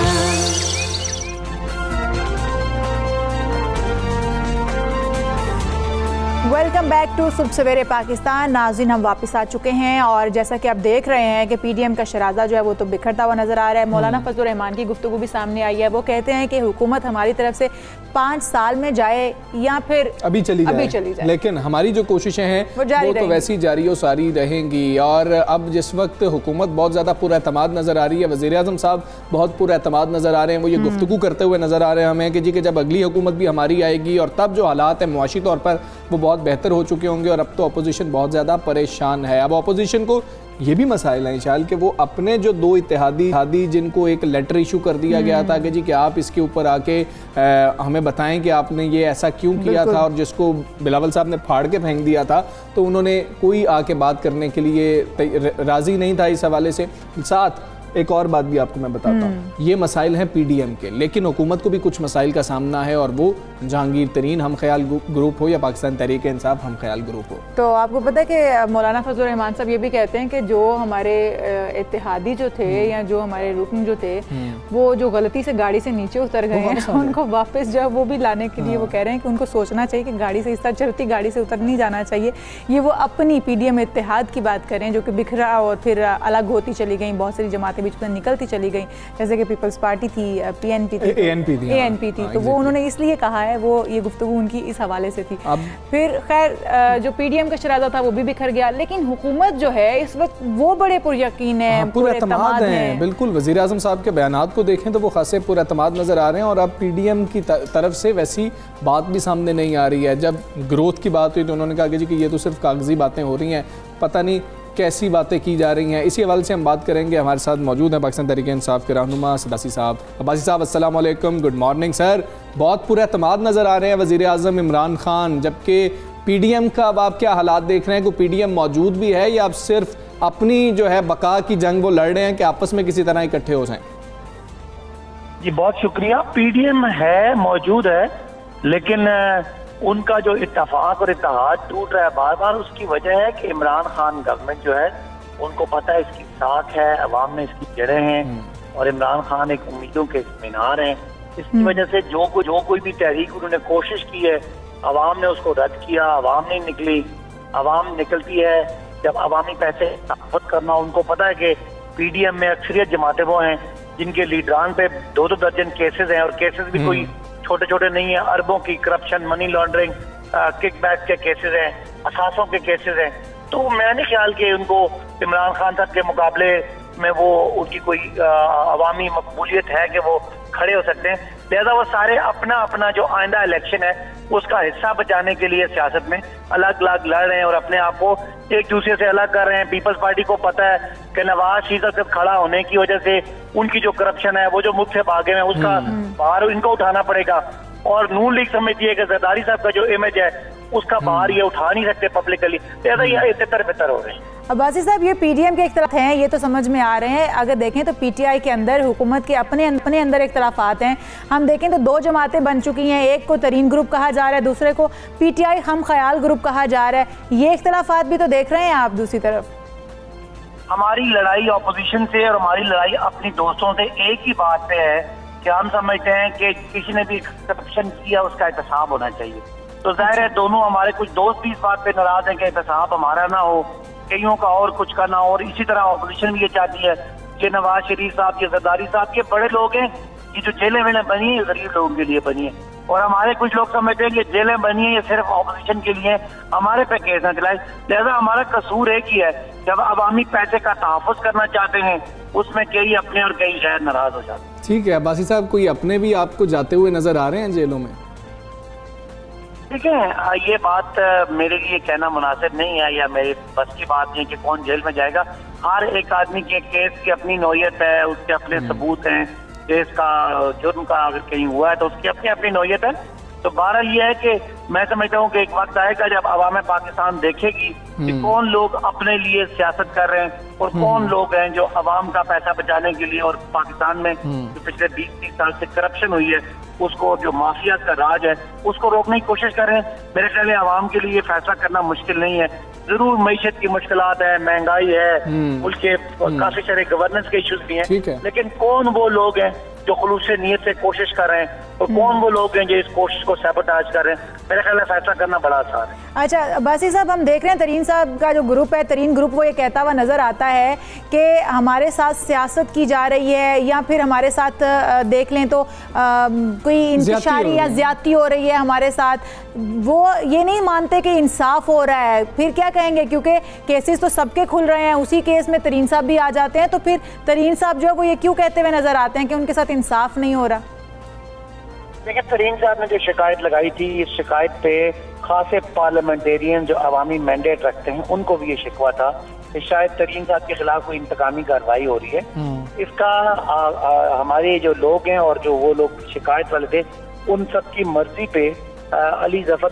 वेलकम बैक टू सुबह सवेरे पाकिस्तान। नाज़रीन, हम वापस आ चुके हैं और जैसा कि आप देख रहे हैं कि पीडीएम का शराजा जो है वो तो बिखरता हुआ नजर आ रहा है। मौलाना फजलुर रहमान की गुफ्तगू भी सामने आई है। वो कहते हैं कि हुकूमत हमारी तरफ से पाँच साल में जाए या फिर अभी चली जाए, अभी चली जाए, लेकिन हमारी जो कोशिशें हैं वो, वो तो वैसी जारी और सारी रहेंगी। और अब जिस वक्त हुकूमत बहुत ज़्यादा पुरएतमाद नज़र आ रही है, वज़ीर आज़म साहब बहुत पुरएतमाद नज़र आ रहे हैं, वो ये गुफ्तगू करते हुए नज़र आ रहे हैं हमें कि जी कि जब अगली हुकूमत भी हमारी आएगी और तब जो हालात है मुआशी तौर पर वो बहुत बेहतर हो चुके होंगे और अब तो अपोजिशन बहुत ज़्यादा परेशान है। अब अपोजिशन को ये भी मसाइल हैं शायद कि वो अपने जो दो इत्तेहादी इत्तेहादी जिनको एक लेटर इशू कर दिया गया था कि जी कि आप इसके ऊपर आके आ, हमें बताएं कि आपने ये ऐसा क्यों किया था, और जिसको बिलावल साहब ने फाड़ के फेंक दिया था, तो उन्होंने कोई आके बात करने के लिए राज़ी नहीं था इस हवाले से। साथ एक और बात भी आपको मैं बताता हूँ, ये मसाइल हैं पीडीएम के, लेकिन हुकूमत को भी कुछ मसाइल का सामना है, और वो जहांगीर तरीन हम ख्याल ग्रुप हो या पाकिस्तान तहरीक इंसाफ हम ख्याल ग्रुप हो। तो आपको पता है कि मौलाना फजलुर रहमान साहब ये भी कहते हैं कि जो हमारे इत्तेहादी जो थे या जो हमारे रुकन जो थे वो जो गलती से गाड़ी से नीचे उतर गए हैं, उनको वापस जो वो भी लाने के लिए वो कह रहे हैं कि उनको सोचना चाहिए कि गाड़ी से इस तरह चलती गाड़ी से उतर नहीं जाना चाहिए। ये वो अपनी पीडीएम इत्तेहाद की बात करें जो कि बिखरा और फिर अलग होती चली गई, बहुत सारी जमातें बीच में निकलती चली गई, जैसे कि पीपल्स पार्टी थी, पीएनपी थी, एएनपी थी, एएनपी थी, तो वो उन्होंने इसलिए कहा है, वो ये गुफ्तगू उनकी इस हवाले से थी। फिर खैर जो पीडीएम का शराजा था वो भी बिखर गया, लेकिन हुकूमत जो है इस वक्त वो बड़े पुरयकीन है, पुरएतमाद हैं। बिल्कुल, वज़ीर आज़म साहब के बयानात को देखें तो वो खासे पुरएतमाद नजर आ रहे हैं, और अब पीडीएम की तरफ से वैसी बात भी सामने नहीं आ रही है। जब ग्रोथ की बात हुई तो उन्होंने कहा कि जी कि ये तो सिर्फ कागजी बातें हो रही हैं, पता नहीं कैसी बातें की जा रही हैं। इसी हवाले से हम बात करेंगे। हमारे साथ मौजूद हैं पाकिस्तान तहरीक इंसाफ के रहनुमा सदासी साहब। अब्बासी साहब, अस्सलाम वालेकुम, गुड मॉर्निंग सर। बहुत पुरएतमाद नज़र आ रहे हैं वज़ीर आज़म इमरान खान, जबकि पीडीएम का अब आप क्या हालात देख रहे हैं? कोई पीडीएम मौजूद भी है या आप सिर्फ अपनी जो है बका की जंग वो लड़ रहे हैं कि आपस में किसी तरह इकट्ठे हो जाएं? जी बहुत शुक्रिया। पीडीएम है, मौजूद है, लेकिन उनका जो इत्तेफाक और इत्तेहाद टूट रहा है बार बार, उसकी वजह है कि इमरान खान गवर्नमेंट जो है उनको पता है इसकी साख है, अवाम में इसकी जड़ें हैं, और इमरान खान एक उम्मीदों के मीनार हैं। इसकी वजह से जो कोई जो कोई भी तहरीक उन्होंने कोशिश की है, अवाम ने उसको रद्द किया, अवाम नहीं निकली। अवाम निकलती है जब अवामी पैसे ताकत करना। उनको पता है कि पीडीएम में अक्सरियत जमातें वो हैं जिनके लीडरान पे दो दो दर्जन केसेस हैं, और केसेस भी कोई छोटे छोटे नहीं है, अरबों की करप्शन, मनी लॉन्ड्रिंग, किकबैक के केसेस हैं, असासों के केसेस हैं। तो मैं नहीं ख्याल कि उनको इमरान खान साहब के मुकाबले में वो उनकी कोई अवामी मकबूलियत है कि वो खड़े हो सकते हैं। लिहाजा वो सारे अपना अपना जो आइंदा इलेक्शन है उसका हिस्सा बचाने के लिए सियासत में अलग अलग लड़ रहे हैं और अपने आप को एक दूसरे से अलग कर रहे हैं। पीपल्स पार्टी को पता है कि नवाज शरीफ तक खड़ा होने की वजह से उनकी जो करप्शन है, वो जो मुख से भागे हैं, उसका बाहर इनको उठाना पड़ेगा। और नून लीग समझती है कि जरदारी साहब का जो इमेज है उसका बाहर ये उठा नहीं सकते पब्लिकली, लिहाजा ये तितर बितर हो रहे हैं। अब्बासी साहब, ये पीडीएम के एक तरफ हैं, ये तो समझ में आ रहे हैं। अगर देखें तो पीटीआई के अंदर हुकूमत के अपने अपने अंदर इख्तलाफात हैं। हम देखें तो दो जमातें बन चुकी हैं, एक को तरीन ग्रुप कहा जा रहा है, दूसरे को पीटीआई हम ख्याल ग्रुप कहा जा रहा है। ये इख्तलाफात भी तो देख रहे हैं आप दूसरी तरफ। हमारी लड़ाई अपोजिशन से और हमारी लड़ाई अपनी दोस्तों से एक ही बात पे है कि हम समझते हैं कि किसी ने भी करप्शन किया उसका एहतसाब होना चाहिए। तो जाहिर है दोनों हमारे कुछ दोस्त भी इस बात पे नाराज हैं कि एहतसाब हमारा ना हो, कईयों का और कुछ का ना हो। और इसी तरह अपोजिशन भी ये चाहती है कि नवाज शरीफ साहब के, जरदारी साहब के बड़े लोग हैं, ये जो जेलें वेलें बनी है गरीब लोगों के लिए बनी है। और हमारे कुछ लोग समझते हैं कि जेलें बनी है ये सिर्फ अपोजिशन के लिए, हमारे पे केस न चलाए। लिहाजा हमारा कसूर एक ही है, जब अवामी पैसे का तहफ़्फ़ुज़ करना चाहते हैं उसमें कई अपने और कई गैर नाराज हो जाते हैं। ठीक है अब्बासी साहब, कोई अपने भी आपको जाते हुए नजर आ रहे हैं जेलों में? ठीक है, ये बात मेरे लिए कहना मुनासिब नहीं है या मेरे बस की बात नहीं है कि कौन जेल में जाएगा। हर एक आदमी के केस की अपनी नौयत है, उसके अपने सबूत हैं, केस का जुर्म का अगर कहीं हुआ है तो उसकी अपनी अपनी नौयत है। तो बहरहाल ये है कि मैं समझता हूँ कि एक वक्त आएगा जब अवाम पाकिस्तान देखेगी कि कौन लोग अपने लिए सियासत कर रहे हैं और कौन लोग हैं जो अवाम का पैसा बचाने के लिए और पाकिस्तान में जो पिछले बीस तीस साल से करप्शन हुई है उसको, जो माफिया का राज है, उसको रोकने की कोशिश कर रहे हैं। मेरे ख्याल में अवाम के लिए फैसला करना मुश्किल नहीं है। जरूर मईशत की मुश्किलात है, महंगाई है, मुल्क के काफी सारे गवर्नेंस के इश्यूज भी हैं, लेकिन कौन वो लोग हैं जो खुलूस नीयत से कोशिश कर रहे हैं और कौन वो लोग हैं जो इस कोशिश को सैबोटाज कर रहे हैं, मेरे ख्याल में फैसला करना बड़ा आसान है। अच्छा अब्बासी साहब, हम देख रहे हैं तरीन साहब का जो ग्रुप है, तरीन ग्रुप, वो ये कहता हुआ नज़र आता है कि हमारे साथ सियासत की जा रही है या फिर हमारे साथ देख लें तो आ, कोई इंतशारी या ज्यादती हो रही है हमारे साथ। वो ये नहीं मानते कि इंसाफ हो रहा है। फिर क्या कहेंगे, क्योंकि केसेस तो सबके खुल रहे हैं, उसी केस में तरीन साहब भी आ जाते हैं, तो फिर तरीन साहब जो है वो ये क्यों कहते हुए नज़र आते हैं कि उनके साथ इंसाफ नहीं हो रहा? देखिए, तरीन साहब ने जो शिकायत लगाई थी, इस शिकायत पे खासे पार्लियामेंटेरियन जो अवामी मैंडेट रखते हैं उनको भी ये शिकवा था कि शायद तरीन साहब के खिलाफ कोई इंतकामी कार्रवाई हो रही है। इसका आ, आ, हमारे जो लोग हैं और जो वो लोग शिकायत वाले थे उन सब की मर्जी पे आ, अली जफर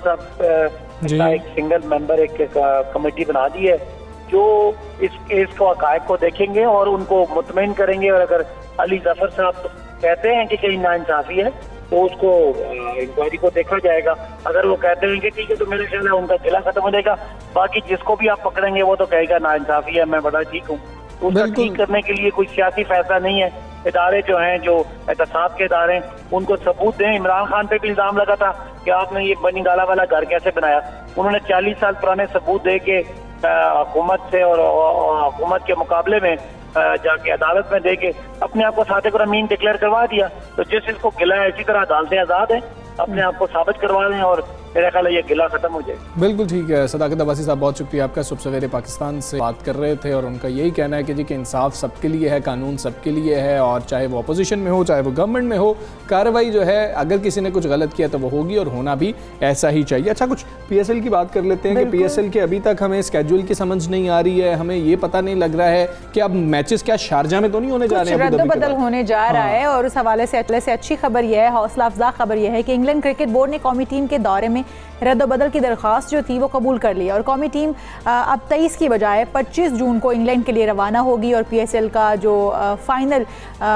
साहब एक सिंगल मेंबर एक कमेटी बना दी है जो इस केस को हकायक को देखेंगे और उनको मुतमईन करेंगे। और अगर अली जफर साहब कहते हैं कि कहीं नाइंसाफी है तो उसको इंक्वायरी को देखा जाएगा। अगर वो कहते हैं कि ठीक है तो मेरे ख्याल है उनका जिला खत्म हो जाएगा। बाकी जिसको भी आप पकड़ेंगे वो तो कहेगा नाइंसाफी है, मैं बड़ा ठीक हूँ। तो उसका ठीक करने के लिए कोई सियासी फैसला नहीं है। इदारे जो हैं, जो एहतसाब के इदारे हैं, उनको सबूत दें। इमरान खान पे भी इल्जाम लगा था कि आपने ये बनी गाला वाला घर कैसे बनाया। उन्होंने चालीस साल पुराने सबूत दे के हुकूमत से और हुकूमत के मुकाबले में जाके अदालत में दे के अपने आप को सादिक और अमीन डिक्लेयर करवा दिया। तो जिस इसको गिला है, इसी तरह अदालतें आजाद हैं, अपने आप को साबित करवा दें और मेरा ख्याल है ये गिला खत्म हो जाए। बिल्कुल ठीक है। सदाकत अब्बासी साहब, बहुत शुक्रिया आपका। सुबह सवेरे पाकिस्तान से बात कर रहे थे और उनका यही कहना है कि जी कि इंसाफ सबके लिए है, कानून सबके लिए है, और चाहे वो अपोजिशन में हो चाहे वो गवर्नमेंट में हो, कार्रवाई जो है अगर किसी ने कुछ गलत किया तो वो होगी और होना भी ऐसा ही चाहिए। अच्छा, कुछ पीएसएल की बात कर लेते हैं कि पीएसएल के अभी तक हमें स्केड्यूल की समझ नहीं आ रही है। हमें ये पता नहीं लग रहा है कि अब मैचेस क्या शारजा में तो नहीं होने जा रहे हैं, रद्द-बदल होने जा रहा है। और उस हवाले से से अच्छी खबर यह है, हौसला अफजा खबर यह है कि इंग्लैंड क्रिकेट बोर्ड ने कौमी टीम के दौरे में रद्द-बदल की दरख्वास्त जो थी वो कबूल कर ली और कौमी टीम अब तेईस की बजाय पच्चीस जून को इंग्लैंड के लिए रवाना होगी। और पीएसएल का जो फाइनल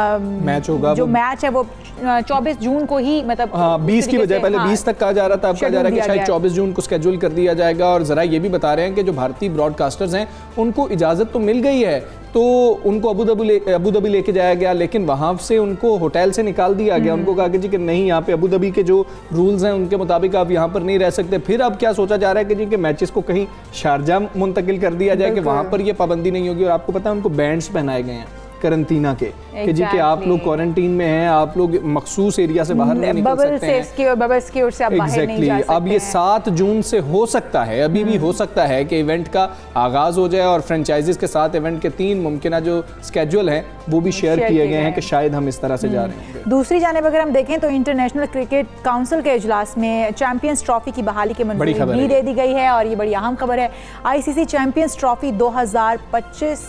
मैच होगा, जो मैच है वो चौबीस जून को ही, मतलब हाँ, बीस की बजाय पहले बीस तक कहा जा रहा था, अब कहा जा रहा है कि शायद चौबीस जून को स्केड्यूल कर दिया जाएगा। और जरा ये भी बता रहे हैं कि जो भारतीय ब्रॉडकास्टर्स हैं उनको इजाज़त तो मिल गई है, तो उनको अबू धाबी ले अबू धाबी लेके जाया गया, लेकिन वहाँ से उनको होटल से निकाल दिया गया। उनको कहा कि जी कि नहीं, यहाँ पे अबू धाबी के जो रूल्स हैं उनके मुताबिक आप यहाँ पर नहीं रह सकते। फिर अब क्या सोचा जा रहा है कि जी कि मैचेस को कहीं शारजा मुंतकिल कर दिया जाए कि वहाँ पर ये पाबंदी नहीं होगी। और आपको पता है उनको बैंड्स पहनाए गए हैं करंटीना के exactly. कि जी कि आप लोग क्वारंटीन में हैं, आप लोग मखसूस एरिया से बाहर नहीं निकल सकते हैं। इसकी और बबल्स की ओर से आप बाहर नहीं जा सकते। अब ये सात जून से हो सकता है, अभी भी हो सकता है कि इवेंट का आगाज हो जाए और फ्रेंचाइजीज के साथ इवेंट के तीन मुमकिन जो स्केड्यूल हैं वो भी शेयर किए गए हैं कि शायद हम इस तरह से जा रहे हैं। दूसरी जानिब अगर हम देखें तो इंटरनेशनल क्रिकेट काउंसिल के इजलास में चैंपियंस ट्रॉफी की बहाली की मंजूरी भी दे दी गई है और ये बड़ी अहम खबर है। आईसीसी चैंपियंस ट्रॉफी दो हज़ार पच्चीस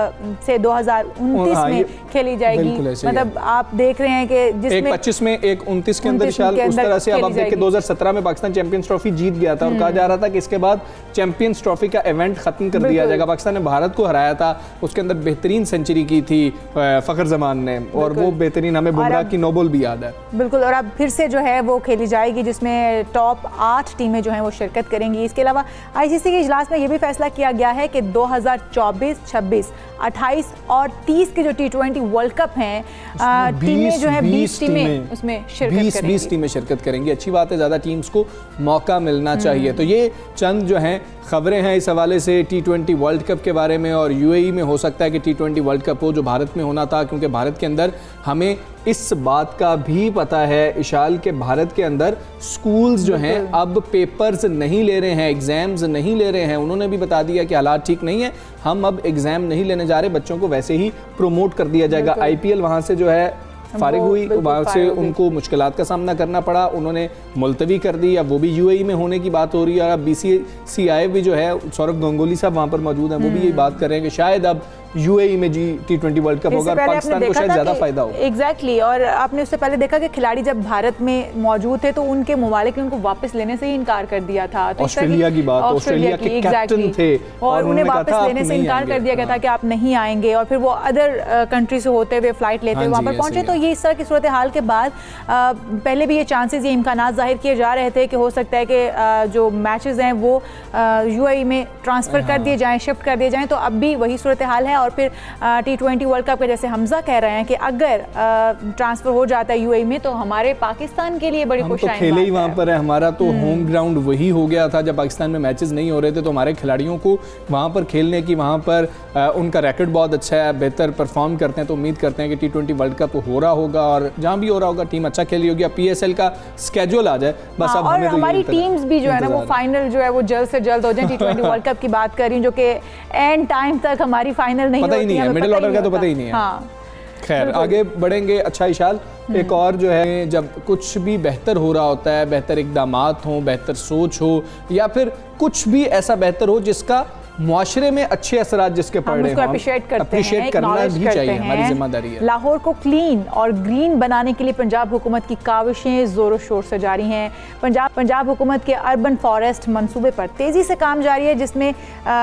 से दो हज़ार उनतीस में खेली जाएगी। मतलब आप देख रहे हैं कि जिसमें पच्चीस में एक उनतीस के अंदर शायद उस तरह से अब आप देखिए दो हज़ार सत्रह में पाकिस्तान चैंपियंस ट्रॉफी जीत गया था और कहा जा रहा था कि इसके बाद चैंपियंस ट्रॉफी का इवेंट खत्म कर दिया जाएगा। पाकिस्तान ने भारत को हराया था, उसके अंदर बेहतरीन सेंचुरी की थी फखर जमान ने और वो बेहतरीन हमें बुमराह की नो बॉल भी याद है। बिल्कुल, और अब फिर से जो है वो खेली जाएगी जिसमें टॉप आठ टीमें जो हैं वो शिरकत करेंगी। इसके अलावा आईसीसी के इजलास में ये भी फैसला किया गया है कि दो हज़ार चौबीस, छब्बीस, अट्ठाईस और तीस के जो टी ट्वेंटी वर्ल्ड कप हैं टीमें जो है बीस टीमें उसमें शिरकत करेंगी। बीस टीमें शिरकत करेंगी। अच्छी बात है, ज़्यादा टीम्स को मौका मिलना चाहिए। तो ये चंद जो हैं खबरें हैं इस हवाले से टी ट्वेंटी वर्ल्ड कप के बारे में। और यूएई में हो सकता है कि टी ट्वेंटी वर्ल्ड कप हो जो भारत में होना था, क्योंकि भारत के अंदर हमें इस बात का भी पता है इशाल के भारत के अंदर स्कूल्स जो हैं अब पेपर्स नहीं ले रहे हैं, एग्जाम्स नहीं ले रहे हैं। उन्होंने भी बता दिया कि हालात ठीक नहीं है, हम अब एग्जाम नहीं लेने जा रहे, बच्चों को वैसे ही प्रमोट कर दिया जाएगा। आईपीएल वहाँ से जो है फारिग हुई, वहाँ से उनको मुश्किलात का सामना करना पड़ा, उन्होंने मुलतवी कर दी। अब वो भी यूएई में होने की बात हो रही है। अब बीसीसीआई भी जो है सौरभ गंगोली साहब वहाँ पर मौजूद हैं, वो भी यही बात कर रहे हैं कि शायद अब यूएई में जी टी ट्वेंटी वर्ल्ड कप होगा, पाकिस्तान को शायद ज्यादा फायदा होगा। एग्जैक्टली, और आपने उससे पहले देखा कि खिलाड़ी जब भारत में मौजूद थे तो उनके ममालिक ने उनको वापस लेने से ही इनकार कर दिया था। ऑस्ट्रेलिया की बात, ऑस्ट्रेलिया के कैप्टन थे और उन्हें वापस लेने से इनकार कर दिया गया था कि आप नहीं आएंगे, और फिर वो अदर कंट्री से होते हुए फ्लाइट लेते हुए वहाँ पर पहुंचे। तो ये इस तरह की सूरत हाल के बाद पहले भी ये चांसेस, ये इम्कानात जाहिर किए जा रहे थे कि हो सकता है कि जो मैचेस हैं वो यूएई में ट्रांसफर कर दिए जाएं, शिफ्ट कर दिए जाएं। तो अब भी वही सूरत हाल है। और फिर टी ट्वेंटी वर्ल्ड कप के जैसे हमजा कह रहे हैं कि अगर ट्रांसफर हो जाता है यूएई में तो हमारे पाकिस्तान के लिए बड़ी खुशहाली, हम तो खेले ही वहाँ पर है, हमारा तो होम ग्राउंड वही हो गया था। जब पाकिस्तान में मैचेस नहीं हो रहे थे तो हमारे खिलाड़ियों को वहाँ पर खेलने की, वहाँ पर उनका रिकॉर्ड बहुत अच्छा है, बेहतर परफॉर्म करते हैं। तो उम्मीद करते हैं कि टी ट्वेंटी वर्ल्ड कप हो रहा होगा और जहाँ भी हो रहा होगा टीम अच्छा खेली होगी। पीएसएल का स्केड्यूल आ जाए बस। हाँ, अब और हमें तो हमारी टीम्स भी जो है ना वो फाइनल जो है वो जल्द से जल्द हो जाए। टी ट्वेंटी वर्ल्ड कप की बात कर रही हूँ जो कि एंड टाइम तक हमारी फाइनल नहीं पता ही नहीं है, मिडिल ऑर्डर का तो पता ही नहीं है। हाँ। खैर आगे बढ़ेंगे। अच्छा इशाल, एक और जो है जब कुछ भी बेहतर हो रहा होता है, बेहतर इक़दामात हो, बेहतर सोच हो, या फिर कुछ भी ऐसा बेहतर हो जिसका मुआशरे में अच्छे असरात जिसके पड़ रहे हैं, अप्रिशिएट करते अप्रिशिएट हैं, करना भी चाहिए, हमारी जिम्मेदारी है। लाहौर को क्लीन और ग्रीन बनाने के लिए पंजाब हुकूमत की काविशें जोरों शोर से जारी हैं। पंजाब पंजाब हुकूमत के अर्बन फॉरेस्ट मंसूबे पर तेज़ी से काम जारी है, जिसमें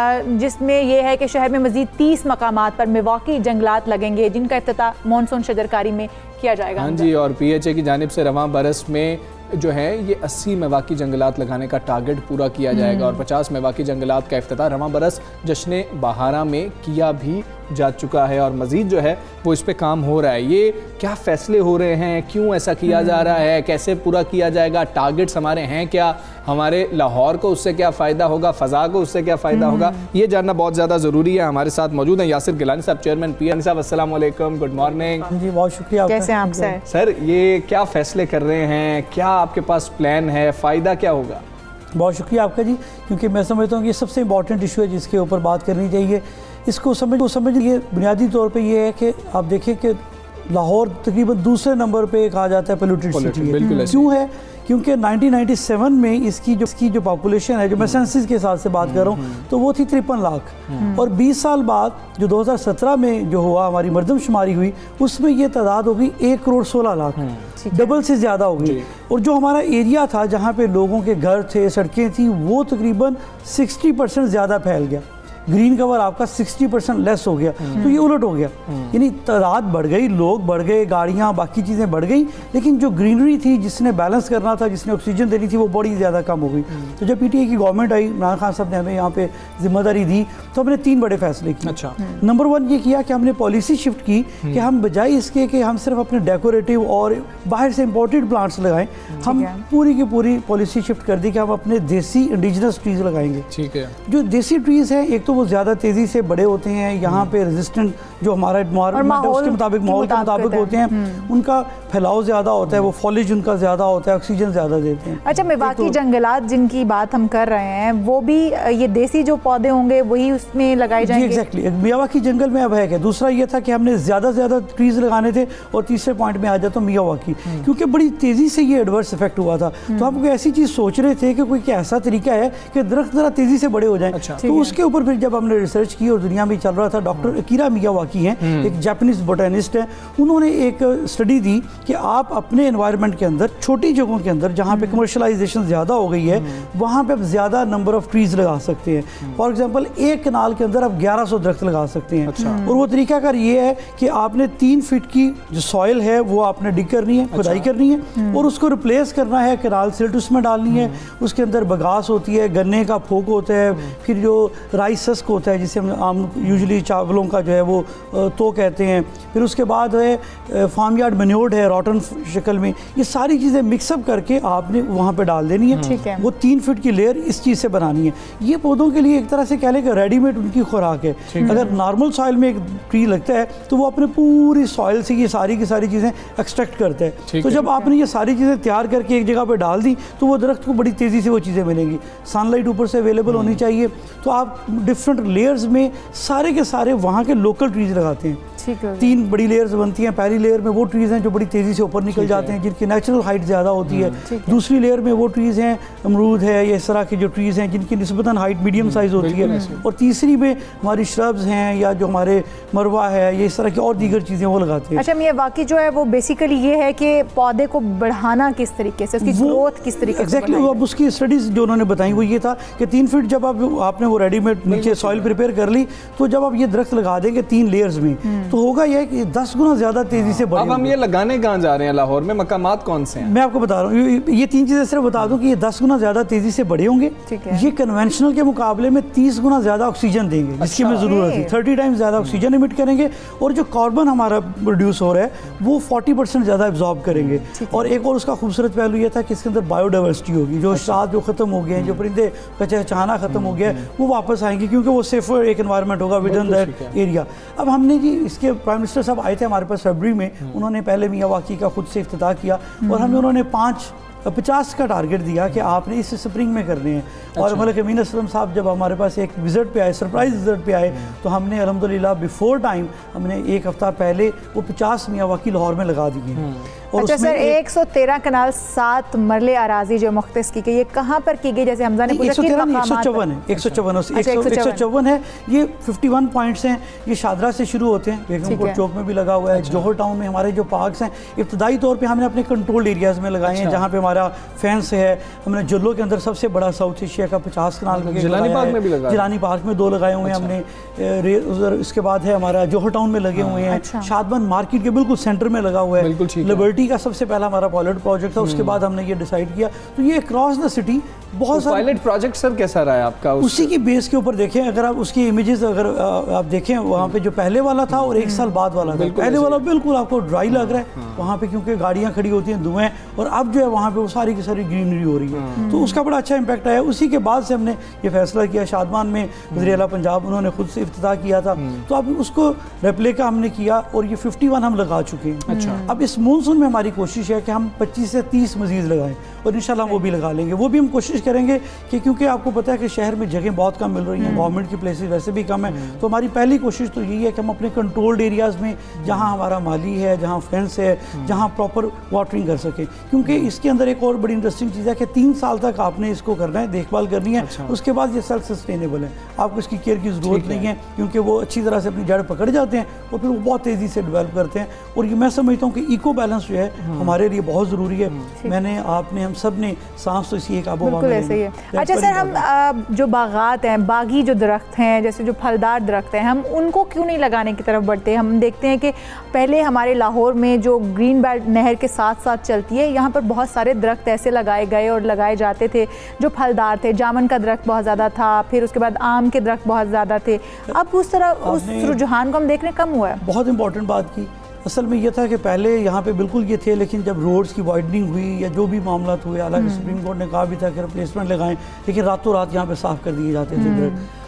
जिसमें यह है कि शहर में मजीद तीस मकामात पर मिवाकी जंगलात लगेंगे जिनका इफ्तिताह मानसून शजरकारी में किया जाएगा। हाँ जी, और पीएचए की जानिब से रवां बरस में जो है ये अस्सी मेवाकी जंगलात लगाने का टारगेट पूरा किया जाएगा और पचास मेवाकी जंगलात का इफ्तिताह रवां बरस जश्न बहारा में किया भी जा चुका है और मज़ीद जो है वो इस पे काम हो रहा है। ये क्या फ़ैसले हो रहे हैं, क्यों ऐसा किया जा रहा है, कैसे पूरा किया जाएगा, टारगेट्स हमारे हैं क्या, हमारे लाहौर को उससे क्या फ़ायदा होगा, फ़ज़ा को उससे क्या फ़ायदा होगा, ये जानना बहुत ज़्यादा ज़रूरी है। हमारे साथ मौजूद हैं यासिर गिलानी साहब, चेयरमैन पीएन साहब। अस्सलाम वालेकुम, गुड मॉर्निंग जी। बहुत शुक्रिया। कैसे हैं आप सर? सर ये क्या फ़ैसले कर रहे हैं, क्या आपके पास प्लान है, फ़ायदा क्या होगा? बहुत शुक्रिया आपका जी, क्योंकि मैं समझता हूँ कि ये सबसे इम्पॉर्टेंट इशू है जिसके ऊपर बात करनी चाहिए। इसको समझ को समझिए बुनियादी तौर पे ये है कि आप देखिए कि लाहौर तकरीबन दूसरे नंबर पे कहा जाता है पोल्यूटेड सिटी है। क्यों है? क्योंकि नाइनटीन नाइंटी सेवन में इसकी जो इसकी जो पॉपुलेशन है, जो मैं सेंसस के हिसाब से बात कर रहा हूँ, तो वो थी तिरपन लाख और बीस साल बाद जो दो हज़ार सत्रह में जो हुआ हमारी मरदमशुमारी हुई उसमें ये तादाद हो गई एक करोड़ सोलह लाख, डबल से ज़्यादा हो गई। और जो हमारा एरिया था जहाँ पे लोगों के घर थे, सड़कें थी, वो तकरीबन सिक्सटी परसेंट ज़्यादा फैल गया। ग्रीन कवर आपका साठ परसेंट लेस हो गया। तो ये उलट हो गया, यानी तादाद बढ़ गई, लोग बढ़ गए, गाड़ियाँ, बाकी चीज़ें बढ़ गई, लेकिन जो ग्रीनरी थी जिसने बैलेंस करना था, जिसने ऑक्सीजन देनी थी, वो बड़ी ज़्यादा कम हो गई। तो जब पीटीआई की गवर्नमेंट आई, इमरान खान साहब ने हमें यहाँ पे जिम्मेदारी दी, तो हमने तीन बड़े फैसले किए। अच्छा। नंबर वन ये किया कि हमने पॉलिसी शिफ्ट की कि हम बजाय इसके कि हम सिर्फ अपने डेकोरेटिव और बाहर से इम्पोर्टेड प्लांट्स लगाएं, हम पूरी की पूरी पॉलिसी शिफ्ट कर दी कि हम अपने देसी इंडिजिनस ट्रीज लगाएंगे। ठीक है। जो देसी ट्रीज हैं, एक तो वो ज़्यादा तेज़ी से बड़े होते हैं, यहाँ पे रेजिस्टेंट जो हमारा एनवायरनमेंट है उसके मुताबिक, माहौल के मुताबिक होते हैं, उनका फैलाव ज़्यादा होता है, वो फॉलेज उनका ज़्यादा होता है, ऑक्सीजन ज़्यादा देते हैं। अच्छा, मेवाकी जंगलात जिनकी बात हम कर रहे हैं वो भी ये देसी जो पौधे होंगे वही उसमें लगाए जाएंगे? एग्जैक्टली, मियावाकी जंगल में अब है क्या। दूसरा ये था कि हमने ज़्यादा से ज़्यादा ट्रीज लगाने थे, और तीसरे पॉइंट में आ जाता मियावाकी, क्योंकि बड़ी तेज़ी से ये एडवर्स इफेक्ट हुआ था। तो हम कोई ऐसी चीज़ सोच रहे थे कि कोई क्या ऐसा तरीका है कि दरख्त ज़रा तेज़ी से बड़े हो जाएं। अच्छा। तो उसके ऊपर फिर जब हमने रिसर्च की और दुनिया में चल रहा था, डॉक्टर अकीरा मियावाकी हैं, एक जापानीज बोटेनिस्ट है, उन्होंने एक स्टडी दी कि आप अपने एनवायरनमेंट के अंदर छोटी जगहों के अंदर जहाँ पे कमर्शलाइजेशन ज़्यादा हो गई है वहाँ पे आप ज़्यादा नंबर ऑफ ट्रीज लगा सकते हैं। फॉर एग्जांपल एक कनाल के अंदर आप ग्यारह सौ दरख्त लगा सकते हैं। अच्छा। और वो तरीकाकार ये है कि आपने तीन फीट की जो सॉइल है वो आपने डिग करनी है, खुदाई अच्छा। करनी है, और उसको रिप्लेस करना है, कनाल सिल्ट उसमें डालनी है, उसके अंदर बगास होती है, गन्ने का फोक होता है, फिर जो राइस हस्क होता है जिसे हम आम यूजुअली चावलों का जो है वो तो कहते हैं, फिर उसके बाद है फार्म यार्ड मैन्योर्ड है रॉटन शक्ल में, ये सारी चीज़ें मिक्सअप करके आपने वहाँ पे डाल देनी है। ठीक है। वो तीन फीट की लेयर इस चीज़ से बनानी है। ये पौधों के लिए एक तरह से कह लें कि रेडीमेड उनकी खुराक है। अगर नॉर्मल सॉइल में एक ट्री लगता है तो वो अपने पूरी सॉइल से ये सारी की सारी चीज़ें एक्सट्रैक्ट करता है। तो जब आपने ये सारी चीज़ें तैयार करके एक जगह पर डाल दी तो वो दरख्त को बड़ी तेज़ी से वो चीज़ें मिलेंगी। सनलाइट ऊपर से अवेलेबल होनी चाहिए, तो आप डिफरेंट लेयर्स में सारे के सारे वहाँ के लोकल ट्रीज लगाते हैं। तीन बड़ी लेयर्स बनती हैं। पहली लेयर में वो ट्रीज़ हैं जो बड़ी तेज़ी से ऊपर निकल जाते हैं, जिनकी नेचुरल हाइट ज़्यादा होती है। दूसरी लेयर में वो ट्रीज़ हैं, अमरूद है या इस तरह की जो ट्रीज़ हैं जिनकी निस्बतन हाइट मीडियम साइज़ होती है। और तीसरी में हमारी श्रब्स हैं या जो हमारे मरवा है या इस तरह की और दीगर चीज़ें वो लगाते हैं। अच्छा, ये वाकई जो है वो बेसिकली ये है कि पौधे को बढ़ाना किस तरीके से, उसकी ग्रोथ किस तरीके से। एग्जैक्टली, अब उसकी स्टडीज़ जो उन्होंने बताई वो ये था कि तीन फीट जब आप आपने वो रेडीमेड नीचे सॉइल प्रिपेयर कर ली, तो जब आप ये दरख्त लगा देंगे तीन लेयर्स में, तो होगा यह कि दस गुना ज्यादा तेजी से बढ़ेगा। अब हम ये लगाने कहाँ जा रहे हैं लाहौर में, मकामात कौन से हैं? मैं आपको बता रहा हूँ, ये तीन चीजें सिर्फ बता दूं कि ये दस गुना ज्यादा तेजी से बढ़े होंगे। ये कन्वेंशनल के मुकाबले में तीस गुना ज्यादा ऑक्सीजन देंगे, जिसकी हमें जरूरत है। थर्टी टाइम्स ज्यादा ऑक्सीजन इमिट करेंगे, और जो कार्बन हमारा प्रोड्यूस हो रहा है वो फोर्टी परसेंट ज्यादा एब्जॉर्ब करेंगे। और एक और उसका खूबसूरत पहलू ये था कि इसके अंदर बायोडाइवर्सिटी होगी। जो शाद जो खत्म हो गए हैं, जो परिंदे का चहचहाना खत्म हो गया है, वो वापस आएंगे, क्योंकि वो सेफर एक एनवायरनमेंट होगा विद इन दैट एरिया। अब हमने जी इसके प्राइम मिनिस्टर साहब आए थे हमारे पास फरवरी में, उन्होंने पहले मियावाकी का खुद से इफ्तिताह किया, और हमें उन्होंने पाँच पचास का टारगेट दिया कि आपने इस स्प्रिंग में करने हैं। अच्छा। और मलिक अमीन असलम साहब जब हमारे पास एक विज़िट पे आए, सरप्राइज विज़िट पे आए, तो हमने अल्हम्दुलिल्लाह बिफोर टाइम हमने एक हफ्ता पहले वो पचास मियावाकी लाहौर में लगा दिए। और अच्छा सर, एक सौ तेरह कनाल सात मरले अराजी जो मुख्तस की गई, ये कहाँ पर की गई? जैसे हमजा ने पूछा, एक सौ चौवन है, एक सौ चौवन एक सौ चौवन है। ये इक्यावन पॉइंट्स हैं। ये शादरा से शुरू होते हैं, बेगमपुर चौक में भी लगा हुआ है, जौहर टाउन में हमारे जो पार्क्स हैं इब्तदाई तौर पे हमने अपने कंट्रोल्ड एरियाज़ में लगाए हैं, जहाँ पे हमारा फेंस है। हमने जुल्लो के अंदर सबसे बड़ा साउथ एशिया का पचास कनाल जिलानी पार्क में भी लगाया, जिलानी पार्क में दो लगाए हुए हैं हमने। उधर इसके बाद है हमारा जौहर टाउन में लगे हुए हैं, शादबंद मार्केट के बिल्कुल सेंटर में लगा हुआ है। लिबर्टी का सबसे पहला हमारा पायलट प्रोजेक्ट था, उसके बाद हमने ये डिसाइड किया। तो ये क्रॉस द सिटी बहुत सारे पायलट प्रोजेक्ट सर कैसा रहा है आपका? उसी की बेस के ऊपर देखें, अगर आप उसकी इमेजेस अगर आप देखें, वहाँ पे जो पहले वाला था और एक साल बाद वाला था, पहले वाला बिल्कुल आपको ड्राई लग रहा है वहाँ पे, क्योंकि गाड़ियाँ खड़ी होती हैं, धुएं, और अब जो है वहाँ पे वो सारी की सारी ग्रीनरी हो रही है, तो उसका बड़ा अच्छा इंपैक्ट आया। उसी के बाद से हमने ये फैसला किया, शादमान में वज़ीर आला पंजाब उन्होंने खुद से इफ्तिताह किया था, तो अब उसको रेप्लिका हमने किया, और ये फिफ्टी वन हम लगा चुके हैं। अच्छा। अब इस मानसून में हमारी कोशिश है कि हम पच्चीस से तीस मजीद लगाएं, और इंशाल्लाह वो भी लगा लेंगे। वो भी हम कोशिश करेंगे कि, क्योंकि आपको पता है कि शहर में जगह बहुत कम मिल रही हैं, गवर्नमेंट की प्लेसेस वैसे भी कम है, तो हमारी पहली कोशिश तो यही है कि हम अपने कंट्रोल्ड एरियाज़ में, जहाँ हमारा माली है, जहाँ फेंस है, जहाँ प्रॉपर वाटरिंग कर सके। क्योंकि इसके अंदर एक और बड़ी इंटरेस्टिंग चीज़ है कि तीन साल तक आपने इसको करना है, देखभाल करनी है। अच्छा। उसके बाद ये सेल्फ सस्टेनेबल है, आपको इसकी केयर की ज़रूरत नहीं है, क्योंकि वो अच्छी तरह से अपनी जड़ पकड़ जाते हैं और फिर वो बहुत तेज़ी से डेवलप करते हैं। और ये मैं समझता हूँ कि इको बैलेंस जो है हमारे लिए बहुत ज़रूरी है। मैंने आपने हम सब ने सांस तो इसी एक आबोहवा में ऐसे ही है। अच्छा सर, हम आ, जो बागात हैं, बागी जो दरख्त हैं, जैसे जो फलदार दरख्त हैं, हम उनको क्यों नहीं लगाने की तरफ बढ़ते? हम देखते हैं कि पहले हमारे लाहौर में जो ग्रीन बेल्ट नहर के साथ साथ चलती है, यहाँ पर बहुत सारे दरख्त ऐसे लगाए गए और लगाए जाते थे जो फलदार थे। जामुन का दरख्त बहुत ज़्यादा था, फिर उसके बाद आम के दरख्त बहुत ज़्यादा थे। अब उस तरह उस रुझान को हम देख रहे कम हुआ है। बहुत इंपॉर्टेंट बात की। असल में यह था कि पहले यहाँ पे बिल्कुल ये थे, लेकिन जब रोड्स की वाइडनिंग हुई या जो भी मामला हुए, हालांकि सुप्रीम कोर्ट ने कहा भी था कि रिप्लेसमेंट लगाएं, लेकिन रातों रात यहाँ पे साफ़ कर दिए जाते थे दरख्त।